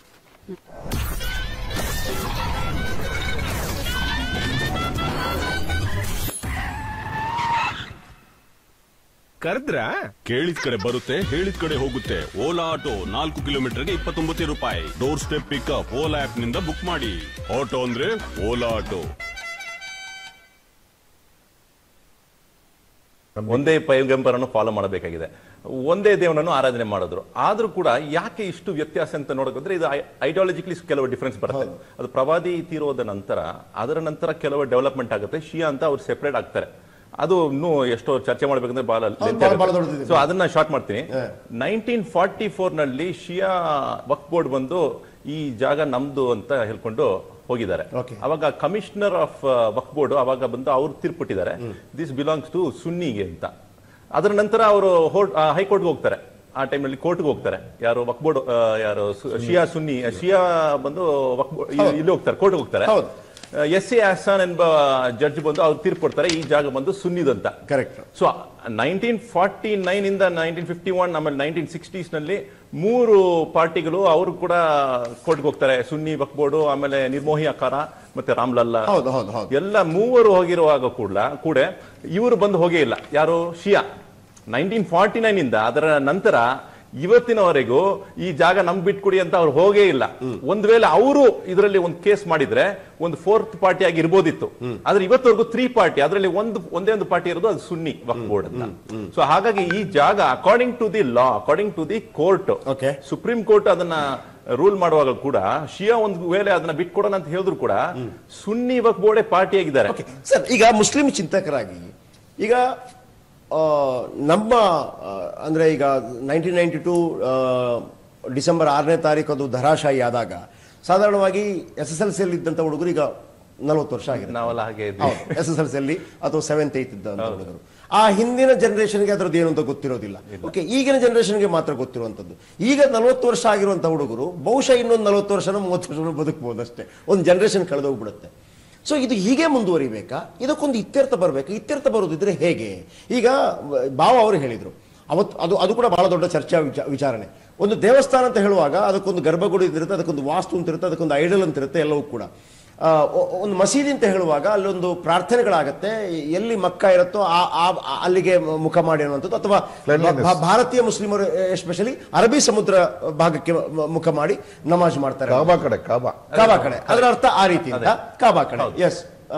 ಕರೆದ್ರ ಕೇಳಿದ ಕಡೆ ಬರುತ್ತೆ, ಹೇಳಿದ ಕಡೆ ಹೋಗುತ್ತೆ. ಓಲಾ ಆಟೋ 4 ಕಿಲೋಮೀಟರ್ಗೆ 29 ರೂಪಾಯಿ. Doorstep pickup Ola app ನಿಂದ ಬುಕ್ ಮಾಡಿ. ಆಟೋ ಅಂದ್ರೆ ಓಲಾ ಆಟೋ. ಒಂದೇ ಪೈಗಂಬರನ್ನು ಫಾಲೋ ಮಾಡಬೇಕಾಗಿದೆ, ಒಂದೇ ದೇವನನ್ನು ಆರಾಧನೆ ಮಾಡಿದ್ರು. ಆದ್ರೂ ಕೂಡ ಯಾಕೆ ಇಷ್ಟು ವ್ಯತ್ಯಾಸ ಅಂತ ನೋಡೋದ್ರೆ ಇದು ಐಡಿಯಾಲಜಿಕಲಿ ಕೆಲವು ಡಿಫರೆನ್ಸ್ ಬರುತ್ತೆ. ಅದು ಪ್ರವಾದಿ ತೀರೋದ ನಂತರ ಅದರ ನಂತರ ಕೆಲವು ಡೆವಲಪ್ಮೆಂಟ್ ಆಗುತ್ತೆ. ಶಿಯಾ ಅಂತ ಅವ್ರು ಸೆಪರೇಟ್ ಆಗ್ತಾರೆ. ಅದು ಇನ್ನೂ ಎಷ್ಟೋ ಚರ್ಚೆ ಮಾಡ್ಬೇಕಂದ್ರೆ ಬಹಳ ಸೊ ಅದನ್ನ ಶಾರ್ಟ್ ಮಾಡ್ತೀನಿ. 1944 ನಲ್ಲಿ ಶಿಯಾ ವಕ್ಫ್ ಬೋರ್ಡ್ ಬಂದು ಈ ಜಾಗ ನಮ್ದು ಅಂತ ಹೇಳ್ಕೊಂಡು ಹೋಗಿದ್ದಾರೆ. ಅವಾಗ ಕಮಿಷನರ್ ಆಫ್ ವಕ್ಫ್ ಬೋರ್ಡ್ ಅವಾಗ ಬಂದು ಅವ್ರು ತೀರ್ಪುಟ್ಟಿದ್ದಾರೆ, ದಿಸ್ ಬಿಲಾಂಗ್ಸ್ ಟು ಸುನ್ನಿಗೆ ಅಂತ. ಅದರ ನಂತರ ಅವರು ಹೈಕೋರ್ಟ್ಗೆ ಹೋಗ್ತಾರೆ. ಆ ಟೈಮ್ನಲ್ಲಿ ಕೋರ್ಟ್ಗೆ ಹೋಗ್ತಾರೆ. ಯಾರು ವಕ್ಫ್ ಬೋರ್ಡ್, ಯಾರು ಶಿಯಾ ಸುನ್ನಿ, ಶಿಯಾ ಬಂದು ವಕ್ಫ್ ಬೋರ್ಡ್ ಇಲ್ಲಿ ಹೋಗ್ತಾರೆ, ಕೋರ್ಟ್ಗೆ ಹೋಗ್ತಾರೆ. ಎಸ್.ಎ. ಹಸಾನ್ ಎಂಬ ಜಡ್ಜ್ ಬಂದು ಅವ್ರು ತೀರ್ಪು ಕೊಡ್ತಾರೆ, ಈ ಜಾಗ ಬಂದು ಸುನ್ನಿದಂತ. ಕರೆಕ್ಟ್. ಸೊ 1949 ಇಂದ 1951 ಆಮೇಲೆ 1960s ನಲ್ಲಿ 3 ಪಾರ್ಟಿಗಳು ಅವರು ಕೂಡ ಕೋರ್ಟ್ಗೆ ಹೋಗ್ತಾರೆ. ಸುನ್ನಿ ವಕ್ಫ್ ಬೋರ್ಡ್, ಆಮೇಲೆ ನಿರ್ಮೋಹಿ ಅಖಾರ ಮತ್ತೆ ರಾಮ್ಲಲ್ಲಾ, ಎಲ್ಲ 3 ಹೋಗಿರುವಾಗ ಕೂಡ ಇವರು ಬಂದು ಹೋಗೇ ಇಲ್ಲ. ಯಾರು? ಶಿಯಾ. 1949 ಇಂದ ಅದರ ನಂತರ ಇವತ್ತಿನವರೆಗೂ ಈ ಜಾಗ ನಮ್ಗೆ ಬಿಟ್ಕೊಡಿ ಅಂತ ಅವ್ರು ಹೋಗೇ ಇಲ್ಲ. ಒಂದ್ ವೇಳೆ ಅವರು ಇದರಲ್ಲಿ ಒಂದು ಕೇಸ್ ಮಾಡಿದ್ರೆ ಒಂದು 4th ಪಾರ್ಟಿ ಆಗಿ ಇರ್ಬೋದಿತ್ತು. ಆದ್ರೆ ಇವತ್ತವರೆಗೂ 3 ಪಾರ್ಟಿ, ಅದರಲ್ಲಿ ಒಂದೇ ಒಂದು ಪಾರ್ಟಿ ಇರೋದು ಅದು ಸುನ್ನಿ ವಕ್ಫ್ ಬೋರ್ಡ್ ಅಂತ. ಸೊ ಹಾಗಾಗಿ ಈ ಜಾಗ according to the law, according to the court, supreme court ಅದನ್ನ ರೂಲ್ ಮಾಡುವಾಗ ಕೂಡ ಶಿಯಾ ಒಂದು ವೇಳೆ ಅದನ್ನ ಬಿಟ್ಕೊಡೋಣ ಅಂತ ಹೇಳಿದ್ರು ಕೂಡ ಸುನ್ನಿ ವಕ್ಫ್ ಬೋರ್ಡ್ ಪಾರ್ಟಿ ಆಗಿದ್ದಾರೆ. ಸರ್, ಈಗ ಮುಸ್ಲಿಂ ಚಿಂತಕರಾಗಿ ಈಗ ನಮ್ಮ ಅಂದ್ರೆ ಈಗ 1992 ಡಿಸೆಂಬರ್ 6ನೇ ತಾರೀಕು ಅದು ಧರಾಶಾಹಿ ಆದಾಗ ಸಾಧಾರಣವಾಗಿ SSLC ಅಲ್ಲಿ ಇದ್ದಂತ ಹುಡುಗರು ಈಗ 40 ವರ್ಷ ಆಗಿದೆ. ನಾವೆಲ್ಲ ಹಾಗೆ SSLC ಅಲ್ಲಿ ಅಥವಾ 7th 8th ಇದ್ದಂತ ಹುಡುಗರು. ಆ ಹಿಂದಿನ ಜನರೇಷನ್ಗೆ ಅದ್ರದ್ದು ಏನು ಅಂತ ಗೊತ್ತಿರೋದಿಲ್ಲ. ಓಕೆ, ಈಗಿನ ಜನರೇಷನ್ಗೆ ಮಾತ್ರ ಗೊತ್ತಿರುವಂತದ್ದು. ಈಗ 40 ವರ್ಷ ಆಗಿರುವಂತ ಹುಡುಗರು ಬಹುಶಃ ಇನ್ನೊಂದು 40 ವರ್ಷನೋ 30 ವರ್ಷನೋ ಬದುಕಬಹುದು ಅಷ್ಟೇ. ಒಂದು ಜನರೇಷನ್ ಕಳೆದೋಗ್ಬಿಡುತ್ತೆ. ಸೊ ಇದು ಹೀಗೆ ಮುಂದುವರಿಬೇಕಾ? ಇದಕ್ಕೊಂದು ಇತ್ಯರ್ಥ ಬರಬೇಕು. ಇತ್ಯರ್ಥ ಬರೋದಿದ್ರೆ ಹೇಗೆ? ಈಗ ಬಾವ ಅವರು ಹೇಳಿದ್ರು ಅವತ್ತು, ಅದು ಕೂಡ ಬಹಳ ದೊಡ್ಡ ಚರ್ಚಾ ವಿಚಾರಣೆ. ಒಂದು ದೇವಸ್ಥಾನ ಅಂತ ಹೇಳುವಾಗ ಅದಕ್ಕೊಂದು ಗರ್ಭಗುಡಿ ಇರುತ್ತೆ, ಅದಕ್ಕೊಂದು ವಾಸ್ತು ಅಂತ ಇರುತ್ತೆ, ಅದಕ್ಕೊಂದು ಐಡಲ್ ಅಂತ ಇರುತ್ತೆ, ಎಲ್ಲವೂ ಕೂಡ. ಒಂದು ಮಸೀದಿ ಅಂತ ಹೇಳುವಾಗ ಅಲ್ಲೊಂದು ಪ್ರಾರ್ಥನೆಗಳಾಗತ್ತೆ. ಎಲ್ಲಿ ಮಕ್ಕ ಇರುತ್ತೋ ಅಲ್ಲಿಗೆ ಮುಖ ಮಾಡಿ ಅನ್ನುವಂಥದ್ದು, ಅಥವಾ ಭಾರತೀಯ ಮುಸ್ಲಿಮರು ಎಸ್ಪೆಷಲಿ ಅರಬ್ಬಿ ಸಮುದ್ರ ಭಾಗಕ್ಕೆ ಮುಖ ಮಾಡಿ ನಮಾಜ್ ಮಾಡ್ತಾರೆ. ಕಾಬಾ ಕಡೆ ಅದರ ಅರ್ಥ ಆ ರೀತಿ ಅಂತ, ಕಾಬಾ ಕಡೆ. ಎಸ್.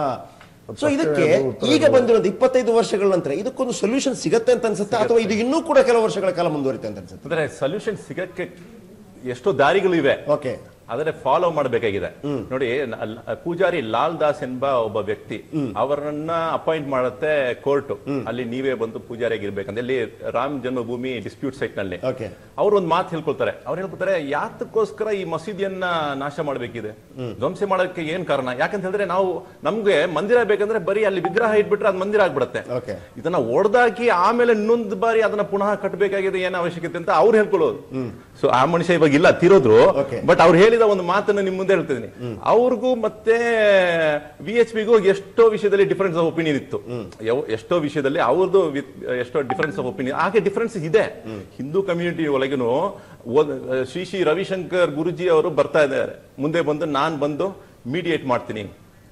ಸೊ ಇದಕ್ಕೆ ಈಗ ಬಂದಿರೋದು 25 ವರ್ಷಗಳ ನಂತರ ಇದಕ್ಕೊಂದು ಸೊಲ್ಯೂಷನ್ ಸಿಗತ್ತೆ ಅಂತ ಅನ್ಸುತ್ತೆ, ಅಥವಾ ಇದು ಇನ್ನೂ ಕೂಡ ಕೆಲವು ವರ್ಷಗಳ ಕಾಲ ಮುಂದುವರಿತೆ ಅಂತ ಅನ್ಸುತ್ತೆ? ಅಂದ್ರೆ ಸೊಲ್ಯೂಷನ್ ಸಿಗಕ್ಕೆ ಎಷ್ಟೋ ದಾರಿಗಳು ಇವೆ. ಓಕೆ, ಆದರೆ ಫಾಲೋ ಮಾಡಬೇಕಾಗಿದೆ. ನೋಡಿ, ಪೂಜಾರಿ ಲಾಲ್ ದಾಸ್ ಎಂಬ ಒಬ್ಬ ವ್ಯಕ್ತಿ, ಅವರನ್ನ ಅಪಾಯಿಂಟ್ ಮಾಡುತ್ತೆ ಕೋರ್ಟ್. ಅಲ್ಲಿ ನೀವೇ ಬಂದು ಪೂಜಾರಿಯಾಗಿರ್ಬೇಕಂತ. ಇಲ್ಲಿ ರಾಮ್ ಜನ್ಮಭೂಮಿ ಡಿಸ್ಪ್ಯೂಟ್ ಸೈಟ್ ನಲ್ಲಿ ಅವ್ರು ಒಂದು ಮಾತು ಹೇಳ್ಕೊಳ್ತಾರೆ. ಅವ್ರು ಹೇಳ್ಕೊಳ್ತಾರೆ, ಯಾತಕ್ಕೋಸ್ಕರ ಈ ಮಸೀದಿಯನ್ನ ನಾಶ ಮಾಡಬೇಕಿದೆ, ಧ್ವಂಸ ಮಾಡೋದಕ್ಕೆ ಏನ್ ಕಾರಣ? ಯಾಕಂತ ಹೇಳಿದ್ರೆ ನಮ್ಗೆ ಮಂದಿರ ಬೇಕಂದ್ರೆ ಬರೀ ಅಲ್ಲಿ ವಿಗ್ರಹ ಇಟ್ಬಿಟ್ರೆ ಅದು ಮಂದಿರ ಆಗ್ಬಿಡುತ್ತೆ. ಇದನ್ನ ಒಡೆದಾಕಿ ಆಮೇಲೆ ಇನ್ನೊಂದು ಬಾರಿ ಅದನ್ನ ಪುನಃ ಕಟ್ಟಬೇಕಾಗಿದೆ, ಏನ್ ಅವಶ್ಯಕತೆ ಅಂತ ಅವ್ರು ಹೇಳ್ಕೊಳ್ಳೋದು. ಸೊ ಆ ಮನುಷ್ಯ ಇವಾಗ ಇಲ್ಲ, ತೀರೋದ್ರು. ಬಟ್ ಅವ್ರು ಹೇಳಿದ ಒಂದು ಮಾತನ್ನು ನಿಮ್ ಮುಂದೆ ಹೇಳ್ತಿದ್ದೀನಿ. ಅವ್ರಿಗೂ ಮತ್ತೆ VHPಗೂ ಎಷ್ಟೋ ವಿಷಯದಲ್ಲಿ ಡಿಫರೆನ್ಸ್ ಆಫ್ ಒಪಿನಿಯನ್ ಇತ್ತು. ಎಷ್ಟೋ ವಿಷಯದಲ್ಲಿ ಅವ್ರದ್ದು ಎಷ್ಟೋ ಡಿಫರೆನ್ಸ್ ಆಫ್ ಒಪಿನಿಯನ್. ಹಾಗೆ ಡಿಫರೆನ್ಸ್ ಇದೆ ಹಿಂದೂ ಕಮ್ಯುನಿಟಿ ಒಳಗೇನು. ಶ್ರೀ ರವಿಶಂಕರ್ ಗುರುಜಿ ಅವರು ಬರ್ತಾ ಇದ್ದಾರೆ, ಮುಂದೆ ಬಂದು ನಾನ್ ಬಂದು ಮೀಡಿಯೇಟ್ ಮಾಡ್ತೀನಿ,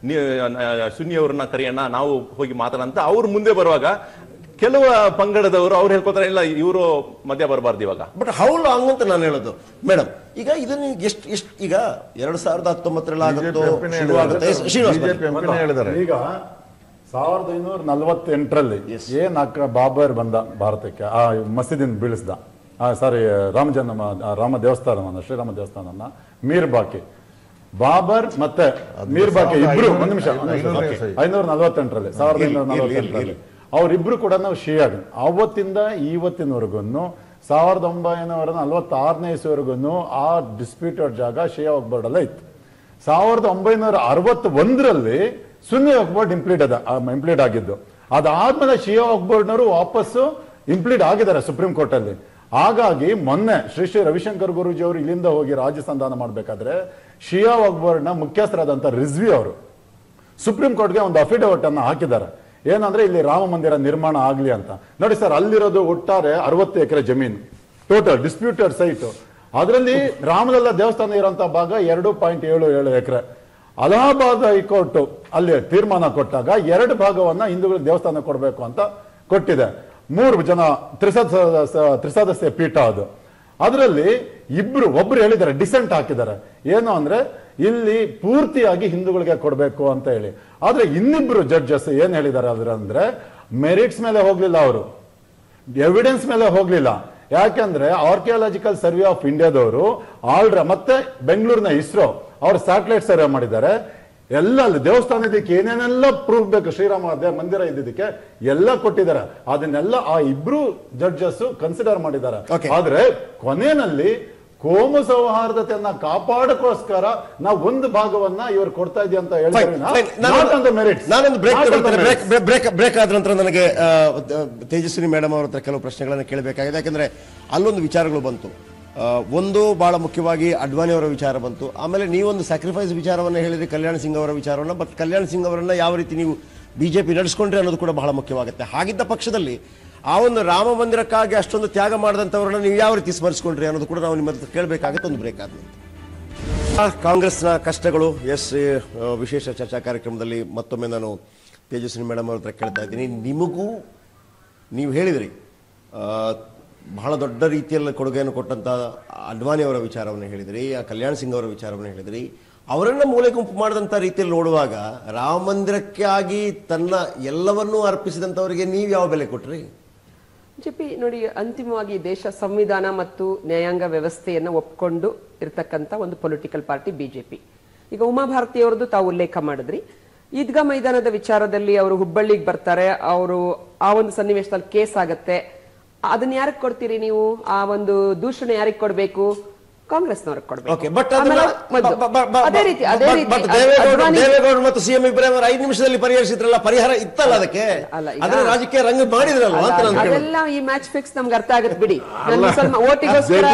ಸುನ್ನಿ ಅವ್ರನ್ನ ಕರೆಯೋಣ, ನಾವು ಹೋಗಿ ಮಾತಾಡೋಣ ಅಂತ ಅವ್ರು ಮುಂದೆ ಬರುವಾಗ ಕೆಲವು ಪಂಗಡದವರು ಅವ್ರು ಹೇಳ್ಕೊತಾರೆ, ಇಲ್ಲ ಇವರು ಮಧ್ಯ ಬರಬಾರ್ದು ಇವಾಗ. ಬಟ್ ಹೌ ಲಾಂಗ್ ಅಂತ ನಾನು ಹೇಳೋದು ಮೇಡಮ್. ಈಗ ಇದನ್ನ ಎಷ್ಟು ಈಗ 2019 ಆಗುತ್ತೋ ಹೇಳಿದ್ದಾರೆ. ಈಗ 1948ರಲ್ಲಿ ಏನ್ ಬಾಬರ್ ಬಂದ ಭಾರತಕ್ಕೆ, ಆ ಮಸೀದಿನ ಬೀಳಿಸ್ದ, ಸಾರಿ ರಾಮ ದೇವಸ್ಥಾನವನ್ನ, ಶ್ರೀರಾಮ ದೇವಸ್ಥಾನವನ್ನ ಮೀರ್ ಬಾಕಿ, ಬಾಬರ್ ಮತ್ತೆ ಮೀರ್ ಬಾಕಿ ಇಬ್ರು, ಒಂದ್ ನಿಮಿಷ, 548ರಲ್ಲಿ 1948ರಲ್ಲಿ ಅವರಿಬ್ರು ಕೂಡ ನಾವು ಶಿಯಾಗ. ಅವತ್ತಿಂದ ಇವತ್ತಿನವರೆಗೂ 1946ನೇ ಇಸ್ವಿವರೆಗೂ ಆ ಡಿಸ್ಪ್ಯೂಟೆಡ್ ಜಾಗ ಶಿಯಾ ವಕ್ಫ್ ಬೋರ್ಡ್ ಅಲ್ಲ ಇತ್ತು. 1961ರಲ್ಲಿ ಸುನ್ನಿ ವಕ್ಫ್ ಬೋರ್ಡ್ ಇಂಪ್ಲೀಟ್ ಆಗಿದ್ದು. ಅದಾದ್ಮೇಲೆ ಶಿಯಾ ವಕ್ಫ್ ಬೋರ್ಡ್ನವರು ವಾಪಸ್ಸು ಇಂಪ್ಲೀಟ್ ಆಗಿದ್ದಾರೆ ಸುಪ್ರೀಂ ಕೋರ್ಟ್ ಅಲ್ಲಿ. ಹಾಗಾಗಿ ಮೊನ್ನೆ ಶ್ರೀ ರವಿಶಂಕರ್ ಗುರೂಜಿ ಅವರು ಇಲ್ಲಿಂದ ಹೋಗಿ ರಾಜಸಂಧಾನ ಮಾಡ್ಬೇಕಾದ್ರೆ ಶಿಯಾ ವಕ್ಫ್ ಬೋರ್ಡ್ ನ ಮುಖ್ಯಸ್ಥರಾದಂತ ರಿಜ್ವಿ ಅವರು ಸುಪ್ರೀಂ ಕೋರ್ಟ್ಗೆ ಒಂದು ಅಫಿಡವಿಟ್ ಅನ್ನ ಹಾಕಿದ್ದಾರೆ. ಏನಂದ್ರೆ ಇಲ್ಲಿ ರಾಮ ಮಂದಿರ ನಿರ್ಮಾಣ ಆಗ್ಲಿ ಅಂತ. ನೋಡಿ ಸರ್, ಅಲ್ಲಿರೋದು ಒಟ್ಟಾರೆ 60 ಎಕರೆ ಜಮೀನು, ಟೋಟಲ್ ಡಿಸ್ಪ್ಯೂಟೆಡ್ ಸೈಟ್. ಅದರಲ್ಲಿ ರಾಮಲಲ್ಲ ದೇವಸ್ಥಾನ ಇರುವಂತಹ ಭಾಗ 2.77 ಎಕರೆ. ಅಲಹಾಬಾದ್ ಹೈಕೋರ್ಟ್ ಅಲ್ಲಿ ತೀರ್ಮಾನ ಕೊಟ್ಟಾಗ 2 ಭಾಗವನ್ನ ಹಿಂದೂಗಳಿಗೆ ದೇವಸ್ಥಾನ ಕೊಡಬೇಕು ಅಂತ ಕೊಟ್ಟಿದೆ. 3 ಜನ ತ್ರಿಸದಸ್ಯ ಪೀಠ ಅದು. ಅದರಲ್ಲಿ ಒಬ್ರು ಹೇಳಿದ್ದಾರೆ, ಡಿಸೆಂಟ್ ಹಾಕಿದ್ದಾರೆ. ಏನು ಅಂದ್ರೆ ಇಲ್ಲಿ ಪೂರ್ತಿಯಾಗಿ ಹಿಂದೂಗಳಿಗೆ ಕೊಡಬೇಕು ಅಂತ ಹೇಳಿ. ಆದ್ರೆ ಇನ್ನಿಬ್ರು ಜಡ್ಜಸ್ ಏನ್ ಹೇಳಿದ್ದಾರೆ ಅಂದ್ರೆ ಮೆರಿಟ್ಸ್ ಮೇಲೆ ಹೋಗ್ಲಿಲ್ಲ, ಅವರು ಎವಿಡೆನ್ಸ್ ಮೇಲೆ ಹೋಗ್ಲಿಲ್ಲ. ಯಾಕಂದ್ರೆ ಆರ್ಕಿಯಾಲಜಿಕಲ್ ಸರ್ವೆ ಆಫ್ ಇಂಡಿಯಾದವರು ಮತ್ತೆ ಬೆಂಗಳೂರಿನ ಇಸ್ರೋ ಅವ್ರ ಸ್ಯಾಟಲೈಟ್ ಸರ್ವೆ ಮಾಡಿದ್ದಾರೆ. ಎಲ್ಲ ದೇವಸ್ಥಾನ ಇದಕ್ಕೆ ಏನೇನೆಲ್ಲ ಪ್ರೂಫ್ ಬೇಕು, ಶ್ರೀರಾಮ ಮಂದಿರ ಇದ್ದಿದ್ದಕ್ಕೆ ಎಲ್ಲ ಕೊಟ್ಟಿದ್ದಾರೆ. ಅದನ್ನೆಲ್ಲ ಆ ಇಬ್ರು ಜಡ್ಜಸ್ ಕನ್ಸಿಡರ್ ಮಾಡಿದ್ದಾರೆ. ಆದ್ರೆ ಕೊನೆಯಲ್ಲಿ ಕೋಮು ಸೌಹಾರ್ದತೆಯನ್ನ ಕಾಪಾಡಕ್ಕೋಸ್ಕರ ನಾವು ಒಂದು ಭಾಗವನ್ನ ಇವರು ಕೊಡ್ತಾ ಇದೀವಿ ಅಂತ ಹೇಳ್ತಾರೆ. ನಾನೊಂದು ಬ್ರೇಕ್ ಆದ ನಂತರ ನನಗೆ ತೇಜಸ್ವಿನಿ ಮೇಡಮ್ ಅವ್ರ ಹತ್ರ ಕೆಲವು ಪ್ರಶ್ನೆಗಳನ್ನು ಕೇಳಬೇಕಾಗಿದೆ. ಯಾಕಂದ್ರೆ ಅಲ್ಲೊಂದು ವಿಚಾರಗಳು ಬಂತು. ಒಂದು ಬಹಳ ಮುಖ್ಯವಾಗಿ ಅಡ್ವಾಣಿ ಅವರ ವಿಚಾರ ಬಂತು. ಆಮೇಲೆ ನೀವೊಂದು ಸ್ಯಾಕ್ರಿಫೈಸ್ ವಿಚಾರವನ್ನು ಹೇಳಿದ್ರಿ, ಕಲ್ಯಾಣ್ ಸಿಂಗ್ ಅವರ ವಿಚಾರವನ್ನು. ಬಟ್ ಕಲ್ಯಾಣ್ ಸಿಂಗ್ ಅವರನ್ನ ಯಾವ ರೀತಿ ನೀವು ಬಿಜೆಪಿ ನಡೆಸ್ಕೊಂಡ್ರಿ ಅನ್ನೋದು ಕೂಡ ಬಹಳ ಮುಖ್ಯವಾಗುತ್ತೆ. ಹಾಗಿದ್ದ ಪಕ್ಷದಲ್ಲಿ ಆ ಒಂದು ರಾಮ ಮಂದಿರಕ್ಕಾಗಿ ಅಷ್ಟೊಂದು ತ್ಯಾಗ ಮಾಡಿದಂಥವ್ರನ್ನ ನೀವು ಯಾವ ರೀತಿ ಸ್ಮರಿಸ್ಕೊಂಡ್ರಿ ಅನ್ನೋದು ಕೂಡ ನಾವು ನಿಮ್ಮ ಹತ್ರ ಕೇಳಬೇಕಾಗುತ್ತೆ. ಒಂದು ಬ್ರೇಕ್ ಆದ್ಮೇಲೆ ಕಾಂಗ್ರೆಸ್ನ ಕಷ್ಟಗಳು ವಿಶೇಷ ಚರ್ಚಾ ಕಾರ್ಯಕ್ರಮದಲ್ಲಿ ಮತ್ತೊಮ್ಮೆ ನಾನು ತೇಜಸ್ವಿನಿ ಮೇಡಮ್ ಅವ್ರ ಹತ್ರ ಕೇಳ್ತಾ ಇದ್ದೀನಿ. ನಿಮಗೂ ನೀವು ಹೇಳಿದ್ರಿ ಬಹಳ ದೊಡ್ಡ ರೀತಿಯಲ್ಲಿ ಕೊಡುಗೆಯನ್ನು ಕೊಟ್ಟಂತ ಅಡ್ವಾಣಿ ಅವರ ವಿಚಾರವನ್ನು ಹೇಳಿದ್ರಿ, ಕಲ್ಯಾಣ್ ಸಿಂಗ್ ಅವರ ವಿಚಾರವನ್ನು ಹೇಳಿದ್ರಿ. ಅವರನ್ನ ಮೂಲೆ ಗುಂಪು ಮಾಡಿದಂಥ ರೀತಿಯಲ್ಲಿ ನೋಡುವಾಗ ರಾಮ ಮಂದಿರಕ್ಕಾಗಿ ತನ್ನ ಎಲ್ಲವನ್ನೂ ಅರ್ಪಿಸಿದಂಥವರಿಗೆ ನೀವು ಯಾವ ಬೆಲೆ ಕೊಟ್ರಿ? ಬಿಜೆಪಿ ನೋಡಿ, ಅಂತಿಮವಾಗಿ ದೇಶ ಸಂವಿಧಾನ ಮತ್ತು ನ್ಯಾಯಾಂಗ ವ್ಯವಸ್ಥೆಯನ್ನ ಒಪ್ಕೊಂಡು ಇರತಕ್ಕಂತ ಒಂದು ಪೊಲಿಟಿಕಲ್ ಪಾರ್ಟಿ ಬಿಜೆಪಿ. ಈಗ ಉಮಾ ಭಾರತಿ ಅವರದ್ದು ತಾವು ಉಲ್ಲೇಖ ಮಾಡಿದ್ರಿ. ಈದ್ಗಾ ಮೈದಾನದ ವಿಚಾರದಲ್ಲಿ ಅವರು ಹುಬ್ಬಳ್ಳಿಗೆ ಬರ್ತಾರೆ, ಅವರು ಆ ಒಂದು ಸನ್ನಿವೇಶದಲ್ಲಿ ಕೇಸ್ ಆಗತ್ತೆ. ಅದನ್ನ ಯಾರಿಗೆ ಕೊಡ್ತೀರಿ ನೀವು? ಆ ಒಂದು ದೂಷಣೆ ಯಾರಿಗೆ ಕೊಡ್ಬೇಕು? ಕಾಂಗ್ರೆಸ್ನವ್ರಿಗೆ ಕೊಡ್ಬೇಕು. ದೇವೇಗೌಡ ಮತ್ತು ಸಿಎಂ ಇಬ್ರಾಹಿಂ 5 ನಿಮಿಷದಲ್ಲಿ ಪರಿಹರಿಸಿದ್ರಲ್ಲ, ಪರಿಹಾರ ಇತ್ತಲ್ಲ ಅದಕ್ಕೆ? ರಾಜಕೀಯ ರಂಗ ಮಾಡಿದ್ರಲ್ಲ. ಅದೆಲ್ಲ ಈ ಮ್ಯಾಚ್ ಫಿಕ್ಸ್ ನಮ್ಗೆ ಅರ್ಥ ಆಗತ್ತೆ ಬಿಡಿ. ಓಟಿಗೋಸ್ಕರ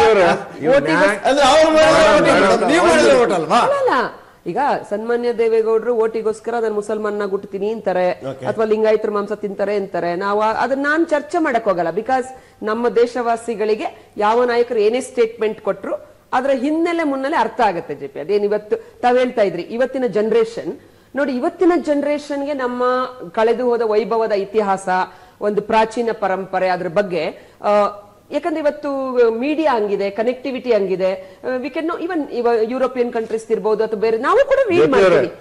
ಈಗ ಸನ್ಮಾನ್ಯ ದೇವೇಗೌಡರು ಓಟಿಗೋಸ್ಕರ ನಾನು ಮುಸಲ್ಮಾನ ಗುಟ್ತೀನಿ ಅಂತಾರೆ, ಅಥವಾ ಲಿಂಗಾಯತರ ಮಾಂಸ ತಿಂತಾರೆ ಅಂತಾರೆ. ನಾವು ಅದನ್ನ ನಾನು ಚರ್ಚೆ ಮಾಡಕ್ ಹೋಗಲ್ಲ. ಬಿಕಾಸ್ ನಮ್ಮ ದೇಶವಾಸಿಗಳಿಗೆ ಯಾವ ನಾಯಕರು ಏನೇ ಸ್ಟೇಟ್ಮೆಂಟ್ ಕೊಟ್ರು ಅದರ ಹಿನ್ನೆಲೆ ಮುನ್ನೆಲೆ ಅರ್ಥ ಆಗುತ್ತೆ. ಜೆಪಿ ಅದೇನು ಇವತ್ತು ತಾವ್ ಹೇಳ್ತಾ ಇದ್ರಿ, ಇವತ್ತಿನ ಜನರೇಷನ್ ನೋಡಿ, ಇವತ್ತಿನ ಜನರೇಷನ್ಗೆ ನಮ್ಮ ಕಳೆದು ಹೋದ ವೈಭವದ ಇತಿಹಾಸ, ಒಂದು ಪ್ರಾಚೀನ ಪರಂಪರೆ, ಅದ್ರ ಬಗ್ಗೆ ಯಾಕಂದ್ರೆ ಇವತ್ತು ಮೀಡಿಯಾ ಹಂಗಿದೆ, ಕನೆಕ್ಟಿವಿಟಿ ಹಂಗಿದೆ. We can know even European countries ಇರ್ಬೋದು ಅಥವಾ ಬೇರೆ, ನಾವು ಕೂಡ ರೀಡ್ ಮಾಡ್ತೀವಿ.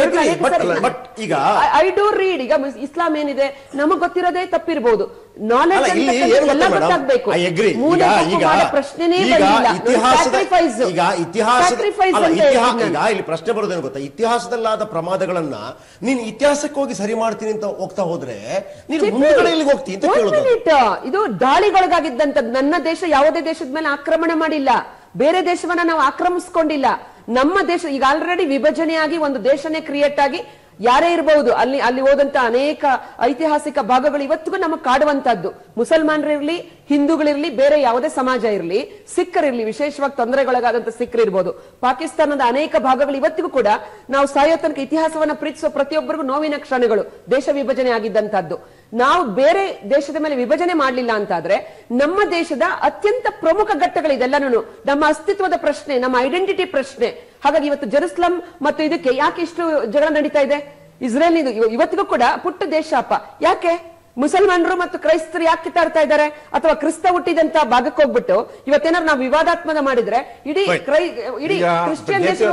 I do read. ಈಗ ಇಸ್ಲಾಂ ಏನಿದೆ ನಮಗ್ ಗೊತ್ತಿರೋದೇ ತಪ್ಪಿರ್ಬೋದು. ನಾಲೆಜ್ ಎಲ್ಲ ಗೊತ್ತಾಗ್ಬೇಕು. ಪ್ರಶ್ನೆನೇ ಇಲ್ಲಿ ಪ್ರಶ್ನೆ ಬರೋದೇನು ಗೊತ್ತಾ? ಇತಿಹಾಸದಲ್ಲಾದ ಪ್ರಮಾದಗಳನ್ನ ನೀನ್ ಇತಿಹಾಸಕ್ಕೆ ಹೋಗಿ ಸರಿ ಮಾಡ್ತೀನಿ ಅಂತ ಹೋಗ್ತಾ ಹೋದ್ರೆ ನೀನು ಮುಂದುಗಡೆಯಲ್ಲಿ ಹೋಗ್ತೀನಿ ಅಂತ ಕೇಳೋದು. ಇದು ದಾಳಿಗೊಳಗಾಗಿದ್ದಂಥದ್ದು. ನನ್ನ ದೇಶ ಯಾವುದೇ ದೇಶದ ಮೇಲೆ ಆಕ್ರಮಣ ಮಾಡಿಲ್ಲ, ಬೇರೆ ದೇಶವನ್ನ ನಾವು ಆಕ್ರಮಿಸ್ಕೊಂಡಿಲ್ಲ. ನಮ್ಮ ದೇಶ ಈಗ ಆಲ್ರೆಡಿ ವಿಭಜನೆಯಾಗಿ ಒಂದು ದೇಶನೇ ಕ್ರಿಯೇಟ್ ಆಗಿ ಯಾರೇ ಇರಬಹುದು, ಅಲ್ಲಿ ಹೋದಂತ ಅನೇಕ ಐತಿಹಾಸಿಕ ಭಾಗಗಳು ಇವತ್ತಿಗೂ ನಮಗೆ ಕಾಡುವಂತದ್ದು. ಮುಸಲ್ಮಾನರಿರ್ಲಿ, ಹಿಂದೂಗಳಿರ್ಲಿ, ಬೇರೆ ಯಾವುದೇ ಸಮಾಜ ಇರಲಿ, ಸಿಖ್ಖರಿರ್ಲಿ, ವಿಶೇಷವಾಗಿ ತೊಂದರೆಗೊಳಗಾದಂತ ಸಿಖ್ಖರು ಇರ್ಬೋದು. ಪಾಕಿಸ್ತಾನದ ಅನೇಕ ಭಾಗಗಳು ಇವತ್ತಿಗೂ ಕೂಡ ನಾವು ಸಾಯೋ ತನಕ ಇತಿಹಾಸವನ್ನ ಪ್ರೀತಿಸುವ ಪ್ರತಿಯೊಬ್ಬರಿಗೂ ನೋವಿನ ಕ್ಷಣಗಳು. ದೇಶ ವಿಭಜನೆ ಆಗಿದ್ದಂತದ್ದು. ನಾವು ಬೇರೆ ದೇಶದ ಮೇಲೆ ವಿಭಜನೆ ಮಾಡಲಿಲ್ಲ ಅಂತಾದ್ರೆ ನಮ್ಮ ದೇಶದ ಅತ್ಯಂತ ಪ್ರಮುಖ ಘಟ್ಟಗಳಿದೆಲ್ಲನೂ ನಮ್ಮ ಅಸ್ತಿತ್ವದ ಪ್ರಶ್ನೆ, ನಮ್ಮ ಐಡೆಂಟಿಟಿ ಪ್ರಶ್ನೆ. ಹಾಗಾಗಿ ಇವತ್ತು ಜೆರುಸಲಂ ಮತ್ತು ಇದಕ್ಕೆ ಯಾಕೆ ಇಷ್ಟು ಜಗಳ ನಡೀತಾ ಇದೆ? ಇಸ್ರೇಲ್ ಇವತ್ತಿಗೂ ಕೂಡ ಪುಟ್ಟ ದೇಶ ಅಪ್ಪ. ಯಾಕೆ ಮುಸಲ್ಮಾನರು ಮತ್ತು ಕ್ರೈಸ್ತರು ಯಾಕೆ ಕಿತ್ತಾಡ್ತಾ ಇದ್ದಾರೆ? ಅಥವಾ ಕ್ರಿಸ್ತ ಹುಟ್ಟಿದಂತ ಭಾಗಕ್ಕೆ ಹೋಗ್ಬಿಟ್ಟು ಇವತ್ತೇನಾದ್ರು ನಾವು ವಿವಾದಾತ್ಮದ ಮಾಡಿದ್ರೆ ಇಡೀ ಕ್ರಿಶ್ಚಿಯನ್ ದೇಶ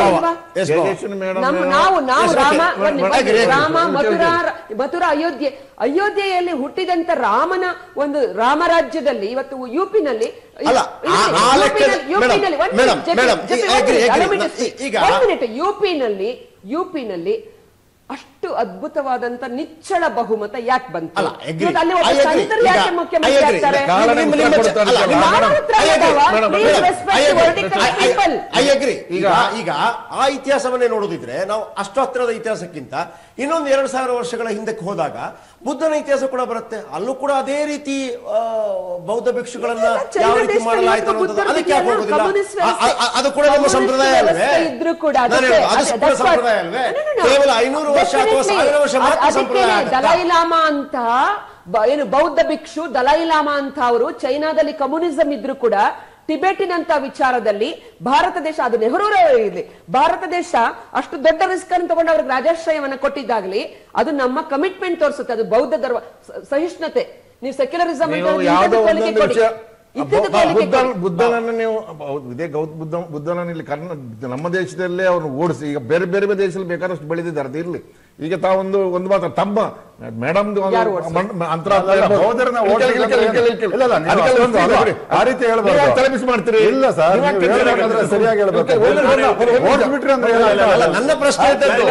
ರಾಮ ಮಥುರಾ ಅಯೋಧ್ಯೆಯಲ್ಲಿ ಹುಟ್ಟಿದಂತ ರಾಮನ ಒಂದು ರಾಮರಾಜ್ಯದಲ್ಲಿ ಇವತ್ತು ಯುಪಿನಲ್ಲಿ ಅಷ್ಟು ಅದ್ಭುತವಾದಂತ ನಿಚ್ಚಳ ಬಹುಮತ ಯಾಕೆ ಬಂತು? ಈಗ ಆ ಇತಿಹಾಸವನ್ನೇ ನೋಡೋದಿದ್ರೆ ನಾವು ಅಷ್ಟು ಹತ್ತಿರದ ಇತಿಹಾಸಕ್ಕಿಂತ ಇನ್ನೊಂದು 2000 ವರ್ಷಗಳ ಹಿಂದಕ್ಕೆ ಹೋದಾಗ ಬುದ್ಧನ ಇತಿಹಾಸ ಕೂಡ ಬರುತ್ತೆ. ಅಲ್ಲೂ ಕೂಡ ಅದೇ ರೀತಿ ಬೌದ್ಧ ಭಿಕ್ಷುಗಳನ್ನ ಯಾವ ರೀತಿ ಮಾಡಲಾಯ್ತು ಅನ್ನೋದು ಅದಕ್ಕೆ ಯಾಕೆ ಹೋಗೋದಿಲ್ಲ? ಅದು ಕೂಡ ನಮ್ಮ ಸಂಪ್ರದಾಯ ಅಲ್ವೇ? ಅದು ಸಂಪ್ರದಾಯ ಅಲ್ವೇ? ಕೇವಲ 500 ವರ್ಷ ಅಥವಾ 1000 ವರ್ಷ ಮಾತ್ರ ಸಂಪ್ರದಾಯ. ದಲೈಲಾಮಾ ಅಂತ ಏನು ಬೌದ್ಧ ಭಿಕ್ಷು ದಲೈಲಾಮಾ ಅಂತ ಅವರು ಚೈನಾದಲ್ಲಿ ಕಮ್ಯುನಿಸಂ ಇದ್ರು ಕೂಡ ಟಿಬೆಟಿನಂತ ವಿಚಾರದಲ್ಲಿ ಭಾರತ ದೇಶ, ಅದು ನೆಹರೂರವರಿರಲಿ, ಭಾರತ ದೇಶ ಅಷ್ಟು ದೊಡ್ಡ ರಿಸ್ಕ್ ಅನ್ನು ತಗೊಂಡು ಅವ್ರಿಗೆ ರಾಜಾಶ್ರಯವನ್ನ ಕೊಟ್ಟಿದ್ದಾಗಲಿ ಅದು ನಮ್ಮ ಕಮಿಟ್ಮೆಂಟ್ ತೋರಿಸುತ್ತೆ. ಅದು ಬೌದ್ಧ ಧರ್ಮ ಸಹಿಷ್ಣುತೆ. ನೀವು ಸೆಕ್ಯುಲರಿಸಂ ಬುದ್ಧನನ್ನು ನೀವು ಇದೇ ಬುದ್ಧನನ್ನು ಇಲ್ಲಿ ನಮ್ಮ ದೇಶದಲ್ಲೇ ಅವ್ರನ್ನ ಓಡಿಸಿ, ಈಗ ಬೇರೆ ಬೇರೆ ದೇಶದಲ್ಲಿ ಬೇಕಾದಷ್ಟು ಬೆಳೆದಿದ್ದಾರೆ, ಅದು ಇರ್ಲಿ. ಈಗ ಒಂದು ಮಾತ್ರ ತಮ್ಮ ಮೇಡಮ್ ತಲೆಬಿಸಿ ಮಾಡ್ತೀರಿ. ಇಲ್ಲ ಸರ್, ಸರಿಯಾಗಿ ನನ್ನ ಪ್ರಶ್ನೆ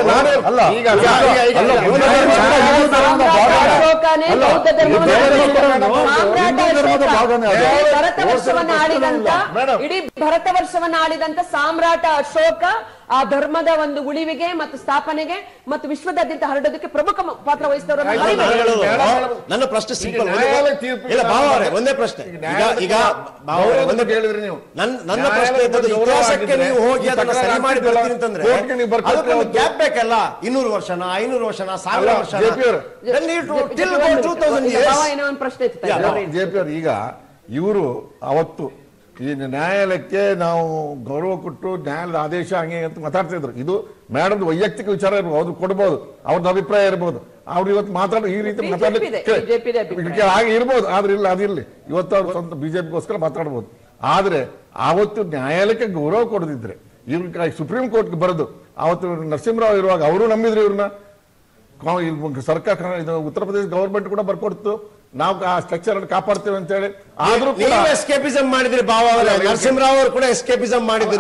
ಇಡೀ ಭರತ ವರ್ಷವನ್ನ ಆಳಿದಂತ ಸಾಮ್ರಾಟ ಅಶೋಕ ಆ ಧರ್ಮದ ಒಂದು ಉಳಿವಿಗೆ ಮತ್ತು ಸ್ಥಾಪನೆಗೆ ಮತ್ತು ವಿಶ್ವದಾದ್ಯಂತ ಹರಡೋದಕ್ಕೆ ಪ್ರಮುಖ ಪಾತ್ರ ವಹಿಸಿದವರು. ನನ್ನ ಪ್ರಶ್ನೆ ಸಿಂಪಲ್, ಒಂದೇ ಪ್ರಶ್ನೆ. ಈಗ ಹೇಳಿದ್ರಿ ನೀವು, ನನ್ನ ಪ್ರಶ್ನೆ ಇತಿಹಾಸಕ್ಕೆ ನೀವು ಹೋಗಿ ಅದನ್ನ ಸರಿ ಮಾಡಿ ಬರ್ತೀನಿ ಅಂತಂದ್ರೆ ಗ್ಯಾಪ್ ಬೇಕಲ್ಲ. 200 ವರ್ಷನ 500 ವರ್ಷನ 1000 ವರ್ಷ ಪ್ರಶ್ನೆ. ಈಗ ಇವರು ಅವತ್ತು ಈ ನ್ಯಾಯಾಲಯಕ್ಕೆ ನಾವು ಗೌರವ ಕೊಟ್ಟು ನ್ಯಾಯಾಲಯದ ಆದೇಶ ಹಂಗೆ ಅಂತ ಮಾತಾಡ್ತಿದ್ರು. ಇದು ಮೇಡಮ್ ವೈಯಕ್ತಿಕ ವಿಚಾರ ಇರ್ಬೋದು, ಅವ್ರು ಕೊಡ್ಬೋದು, ಅವ್ರದ್ದು ಅಭಿಪ್ರಾಯ ಇರ್ಬೋದು. ಅವ್ರು ಇವತ್ತು ಮಾತಾಡೋ ಈ ರೀತಿ ಮಾತಾಡಲಿಕ್ಕೆ ಹಾಗೆ ಇರ್ಬೋದು, ಆದ್ರೆ ಇಲ್ಲ, ಅದಿರ್ಲಿ. ಇವತ್ತು ಅವ್ರು ಸ್ವಂತ ಬಿಜೆಪಿಗೋಸ್ಕರ ಮಾತಾಡ್ಬೋದು. ಆದ್ರೆ ಆವತ್ತು ನ್ಯಾಯಾಲಯಕ್ಕೆ ಗೌರವ ಕೊಡದಿದ್ರೆ ಇವ್ರ ಸುಪ್ರೀಂ ಕೋರ್ಟ್ಗೆ ಬರೆದು ಅವತ್ತು ನರಸಿಂಹರಾವ್ ಇರುವಾಗ ಅವರು ನಂಬಿದ್ರು ಇವ್ರನ್ನ. ಸರ್ಕಾರ ಉತ್ತರ ಪ್ರದೇಶ ಗವರ್ಮೆಂಟ್ ಕೂಡ ಬರ್ಕೊಡ್ತು, ನಾವು ಆ ಸ್ಟ್ರಕ್ಚರ್ ಅನ್ನು ಕಾಪಾಡ್ತೇವೆ ಅಂತ ಹೇಳಿ. ಆದ್ರೂ ಎಸ್ಕೇಪಿಸಂ ಮಾಡಿದ್ರಿ ಭಾವ. ನರಸಿಂಹರಾವ್ ಅವರು ಕೂಡ ಎಸ್ಕೇಪಿಸಂ ಮಾಡಿದ್ರು.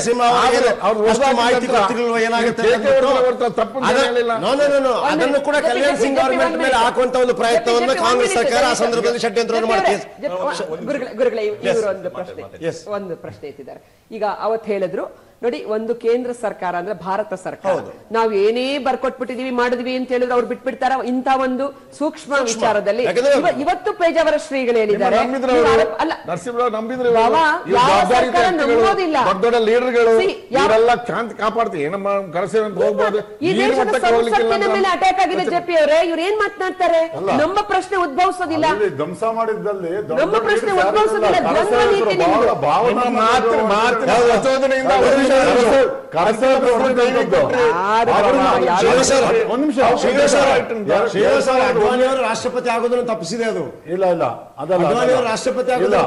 ಅದನ್ನು ಕೂಡ ಕಲ್ಯಾಣ್ ಸಿಂಗ್ ಗವರ್ಮೆಂಟ್ ಮೇಲೆ ಹಾಕುವಂತ ಒಂದು ಪ್ರಯತ್ನವನ್ನು ಕಾಂಗ್ರೆಸ್ ಸರ್ಕಾರ ಆ ಸಂದರ್ಭದಲ್ಲಿ ಷಡ್ಯಂತ್ರವನ್ನು ಮಾಡ್ತೀವಿ. ಒಂದು ಪ್ರಶ್ನೆ ಎತ್ತಿದ್ದಾರೆ. ಈಗ ಅವತ್ತು ಹೇಳಿದ್ರು ನೋಡಿ, ಒಂದು ಕೇಂದ್ರ ಸರ್ಕಾರ ಅಂದ್ರೆ ಭಾರತ ಸರ್ಕಾರ, ನಾವು ಏನೇ ಬರ್ಕೊಟ್ಬಿಟ್ಟಿದೀವಿ ಮಾಡಿದ್ವಿ ಅಂತ ಹೇಳಿದ್ರೆ ಅವ್ರು ಬಿಟ್ಬಿಡ್ತಾರ? ಇಂತ ಒಂದು ಸೂಕ್ಷ್ಮ ವಿಚಾರದಲ್ಲಿ ಇವತ್ತು ಪೇಜಾವರ ಶ್ರೀಗಳು ಹೇಳಿದ್ದಾರೆ, ದೊಡ್ಡ ಲೀಡರ್ಗಳು ಇವರೆಲ್ಲ ಶಾಂತಿ ಕಾಪಾಡ್ತೀವಿ, ನಮ್ಮ ಕರಸೇವೆ ಅಂತ ಹೋಗ್ಬೋದು. ಈ ದೇಶದ ಸಂಸತ್ತಿನ ಮೇಲೆ ಅಟ್ಯಾಕ್ ಆಗಿದೆ ಜೆಪಿ ಅವರೇ, ಇವ್ರು ಏನ್ ಮಾತನಾಡ್ತಾರೆ? ನಮ್ಮ ಪ್ರಶ್ನೆ ಉದ್ಭವಿಸೋದಿಲ್ಲ, ಧ್ವಂಸ ಮಾಡಿದ್ದಲ್ಲಿ ನಮ್ಮ ಪ್ರಶ್ನೆ ಉದ್ಭವಿಸೋದಿಲ್ಲ. ದ್ವಂದ್ವ ನೀತಿ ರಾಷ್ಟ್ರಪತಿ ಆಗೋದನ್ನು ತಪ್ಪಿಸಿದೆ. ಅದು ಇಲ್ಲ ಇಲ್ಲ, ಅದಲ್ಲ, ರಾಷ್ಟ್ರಪತಿ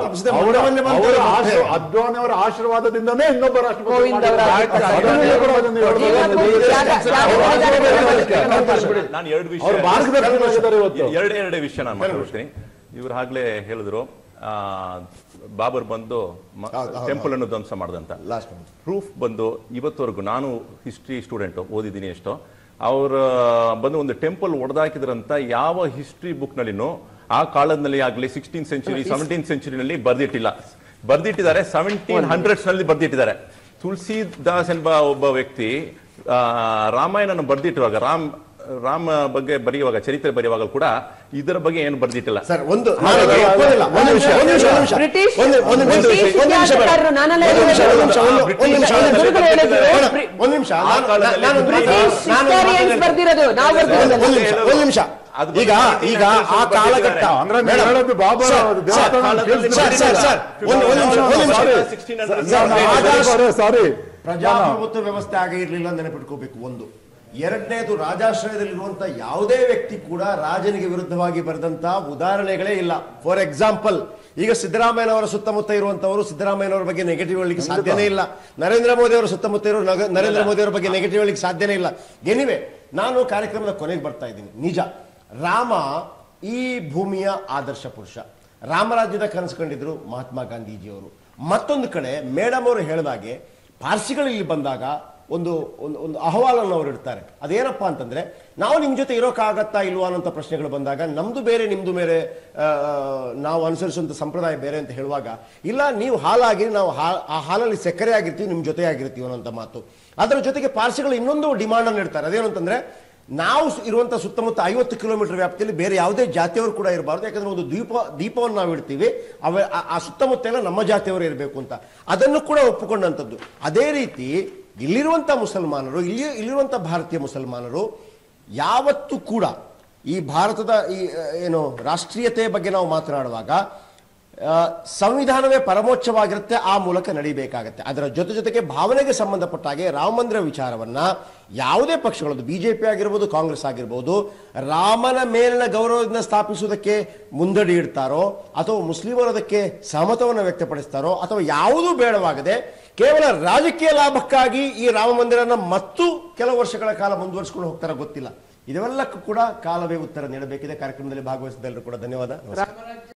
ಅದ್ವಾನಿ ಅವರ ಆಶೀರ್ವಾದದಿಂದನೇ ಇನ್ನೊಬ್ಬ ರಾಷ್ಟ್ರಪತಿ. ನಾನು ಎರಡೇ ವಿಷಯ ನಾನು ಮಾತಾಡ್ತೀನಿ. ಇವ್ರು ಆಗ್ಲೇ ಹೇಳಿದ್ರು ಬಾಬರ್ ಬಂದು ಟೆಂಪಲ್ ಅನ್ನು ಧ್ವಂಸ ಮಾಡಿದಂತ. ಪ್ರೂಫ್ ಬಂದು ಇವತ್ತವರೆಗೂ, ನಾನು ಹಿಸ್ಟ್ರಿ ಸ್ಟೂಡೆಂಟ್, ಓದಿದ್ದೀನಿ ಎಷ್ಟೋ, ಅವ್ರ ಬಂದು ಒಂದು ಟೆಂಪಲ್ ಒಡೆದಾಕಿದ್ರಂತ ಯಾವ ಹಿಸ್ಟ್ರಿ ಬುಕ್ ನಲ್ಲಿನೂ ಆ ಕಾಲದಲ್ಲಿ ಆಗ್ಲಿ 16th ಸೆಂಚುರಿ 17th ಸೆಂಚುರಿನಲ್ಲಿ ಬರ್ದಿಟ್ಟಿದ್ದಾರೆ. 1700s ನಲ್ಲಿ ಬರ್ದಿಟ್ಟಿದ್ದಾರೆ. ತುಳಸಿದಾಸ್ ಎಂಬ ಒಬ್ಬ ವ್ಯಕ್ತಿ ರಾಮಾಯಣ ಬರ್ದಿಟ್ಟಿರುವಾಗ, ರಾಮ ಬಗ್ಗೆ ಬರೆಯುವಾಗ, ಚರಿತ್ರೆ ಬರೆಯುವಾಗ ಕೂಡ ಇದರ ಬಗ್ಗೆ ಏನು ಬರ್ದಿಟ್ಟಿಲ್ಲ ಸರ್. ಒಂದು ನಿಮಿಷ. ಈಗ ಆ ಕಾಲಘಟ್ಟ ಅಂದ್ರೆ ಪ್ರಜಾಪ್ರಭುತ್ವ ವ್ಯವಸ್ಥೆ ಆಗಿರ್ಲಿಲ್ಲ ನೆನಪಿಟ್ಕೋಬೇಕು. ಒಂದು. ಎರಡನೇದು, ರಾಜಾಶ್ರಯದಲ್ಲಿರುವಂತ ಯಾವುದೇ ವ್ಯಕ್ತಿ ಕೂಡ ರಾಜನಿಗೆ ವಿರುದ್ಧವಾಗಿ ಬರೆದಂತ ಉದಾಹರಣೆಗಳೇ ಇಲ್ಲ. ಫಾರ್ ಎಕ್ಸಾಂಪಲ್, ಈಗ ಸಿದ್ದರಾಮಯ್ಯನವರ ಸುತ್ತಮುತ್ತ ಇರುವಂತವರು ಸಿದ್ದರಾಮಯ್ಯನವರ ಬಗ್ಗೆ ನೆಗೆಟಿವ್ ಹೇಳಲಿಕ್ಕೆ ಸಾಧ್ಯನೇ ಇಲ್ಲ. ನರೇಂದ್ರ ಮೋದಿ ಅವರ ಸುತ್ತಮುತ್ತ ಇರೋ ನರೇಂದ್ರ ಮೋದಿ ಅವರ ಬಗ್ಗೆ ನೆಗೆಟಿವ್ ಹೇಳಲಿಕ್ಕೆ ಸಾಧ್ಯನೇ ಇಲ್ಲ. ಎನಿವೆ, ನಾನು ಕಾರ್ಯಕ್ರಮದ ಕೊನೆಗೆ ಬರ್ತಾ ಇದ್ದೀನಿ. ನಿಜ, ರಾಮ ಈ ಭೂಮಿಯ ಆದರ್ಶ ಪುರುಷ. ರಾಮರಾಜ್ಯದ ಕನಸು ಕಂಡಿದ್ರು ಮಹಾತ್ಮ ಗಾಂಧೀಜಿಯವರು. ಮತ್ತೊಂದು ಕಡೆ ಮೇಡಮ್ ಅವರು ಹೇಳಿದಾಗೆ ಪಾರ್ಸಿಗಳು ಇಲ್ಲಿ ಬಂದಾಗ ಒಂದು ಒಂದು ಅಹವಾಲನ್ನು ಅವರು ಇಡ್ತಾರೆ. ಅದೇನಪ್ಪ ಅಂತಂದ್ರೆ, ನಾವು ನಿಮ್ ಜೊತೆ ಇರೋಕ್ಕಾಗತ್ತಾ ಇಲ್ವಾ ಅನ್ನೋಂಥ ಪ್ರಶ್ನೆಗಳು ಬಂದಾಗ ನಮ್ದು ಬೇರೆ ನಿಮ್ದು ಬೇರೆ, ನಾವು ಅನುಸರಿಸುವಂತ ಸಂಪ್ರದಾಯ ಬೇರೆ ಅಂತ ಹೇಳುವಾಗ, ಇಲ್ಲ ನೀವು ಹಾಲಾಗಿ ನಾವು ಆ ಹಾಲಲ್ಲಿ ಸಕ್ಕರೆ ಆಗಿರ್ತೀವಿ, ನಿಮ್ ಜೊತೆ ಆಗಿರ್ತೀವಿ ಅನ್ನೋಂಥ ಮಾತು. ಅದರ ಜೊತೆಗೆ ಪಾರ್ಸಿಗಳು ಇನ್ನೊಂದು ಡಿಮಾಂಡ್ ಅನ್ನು ಇಡ್ತಾರೆ. ಅದೇನು ಅಂತಂದ್ರೆ, ನಾವು ಇರುವಂತ ಸುತ್ತಮುತ್ತ 50 ಕಿಲೋಮೀಟರ್ ವ್ಯಾಪ್ತಿಯಲ್ಲಿ ಬೇರೆ ಯಾವುದೇ ಜಾತಿಯವರು ಕೂಡ ಇರಬಾರ್ದು. ಯಾಕಂದ್ರೆ ಒಂದು ದೀಪವನ್ನು ನಾವು ಇಡ್ತೀವಿ, ಆ ಸುತ್ತಮುತ್ತ ಎಲ್ಲ ನಮ್ಮ ಜಾತಿಯವರು ಇರಬೇಕು ಅಂತ. ಅದನ್ನು ಕೂಡ ಒಪ್ಪಿಕೊಂಡಂಥದ್ದು. ಅದೇ ರೀತಿ ಇಲ್ಲಿರುವಂತ ಮುಸಲ್ಮಾನರು, ಇಲ್ಲಿರುವಂತ ಭಾರತೀಯ ಮುಸಲ್ಮಾನರು ಯಾವತ್ತೂ ಕೂಡ ಈ ಭಾರತದ ಈ ಏನು ರಾಷ್ಟ್ರೀಯತೆ ಬಗ್ಗೆ ನಾವು ಮಾತನಾಡುವಾಗ ಸಂವಿಧಾನವೇ ಪರಮೋಚ್ಚವಾಗಿರುತ್ತೆ, ಆ ಮೂಲಕ ನಡೀಬೇಕಾಗತ್ತೆ. ಅದರ ಜೊತೆಗೆ ಭಾವನೆಗೆ ಸಂಬಂಧಪಟ್ಟ ಹಾಗೆ ರಾಮ ಮಂದಿರ ವಿಚಾರವನ್ನ ಯಾವುದೇ ಪಕ್ಷಗಳದ್ದು, ಬಿಜೆಪಿ ಆಗಿರ್ಬೋದು, ಕಾಂಗ್ರೆಸ್ ಆಗಿರ್ಬೋದು, ರಾಮನ ಮೇಲಿನ ಗೌರವದಿಂದ ಸ್ಥಾಪಿಸುವುದಕ್ಕೆ ಮುಂದಡಿ ಇಡ್ತಾರೋ ಅಥವಾ ಮುಸ್ಲಿಮರು ಅದಕ್ಕೆ ಸಹಮತವನ್ನು ವ್ಯಕ್ತಪಡಿಸ್ತಾರೋ ಅಥವಾ ಯಾವುದೂ ಬೇಡವಾಗದೆ ಕೇವಲ ರಾಜಕೀಯ ಲಾಭಕ್ಕಾಗಿ ಈ ರಾಮ ಮಂದಿರನ ಮತ್ತು ಕೆಲವು ವರ್ಷಗಳ ಕಾಲ ಮುಂದುವರಿಸಿಕೊಂಡು ಹೋಗ್ತಾರೋ ಗೊತ್ತಿಲ್ಲ. ಇದೆಲ್ಲಕ್ಕೂ ಕೂಡ ಕಾಲವೇ ಉತ್ತರ ನೀಡಬೇಕಿದೆ. ಕಾರ್ಯಕ್ರಮದಲ್ಲಿ ಭಾಗವಹಿಸಿದೆಲ್ಲರೂ ಕೂಡ ಧನ್ಯವಾದ.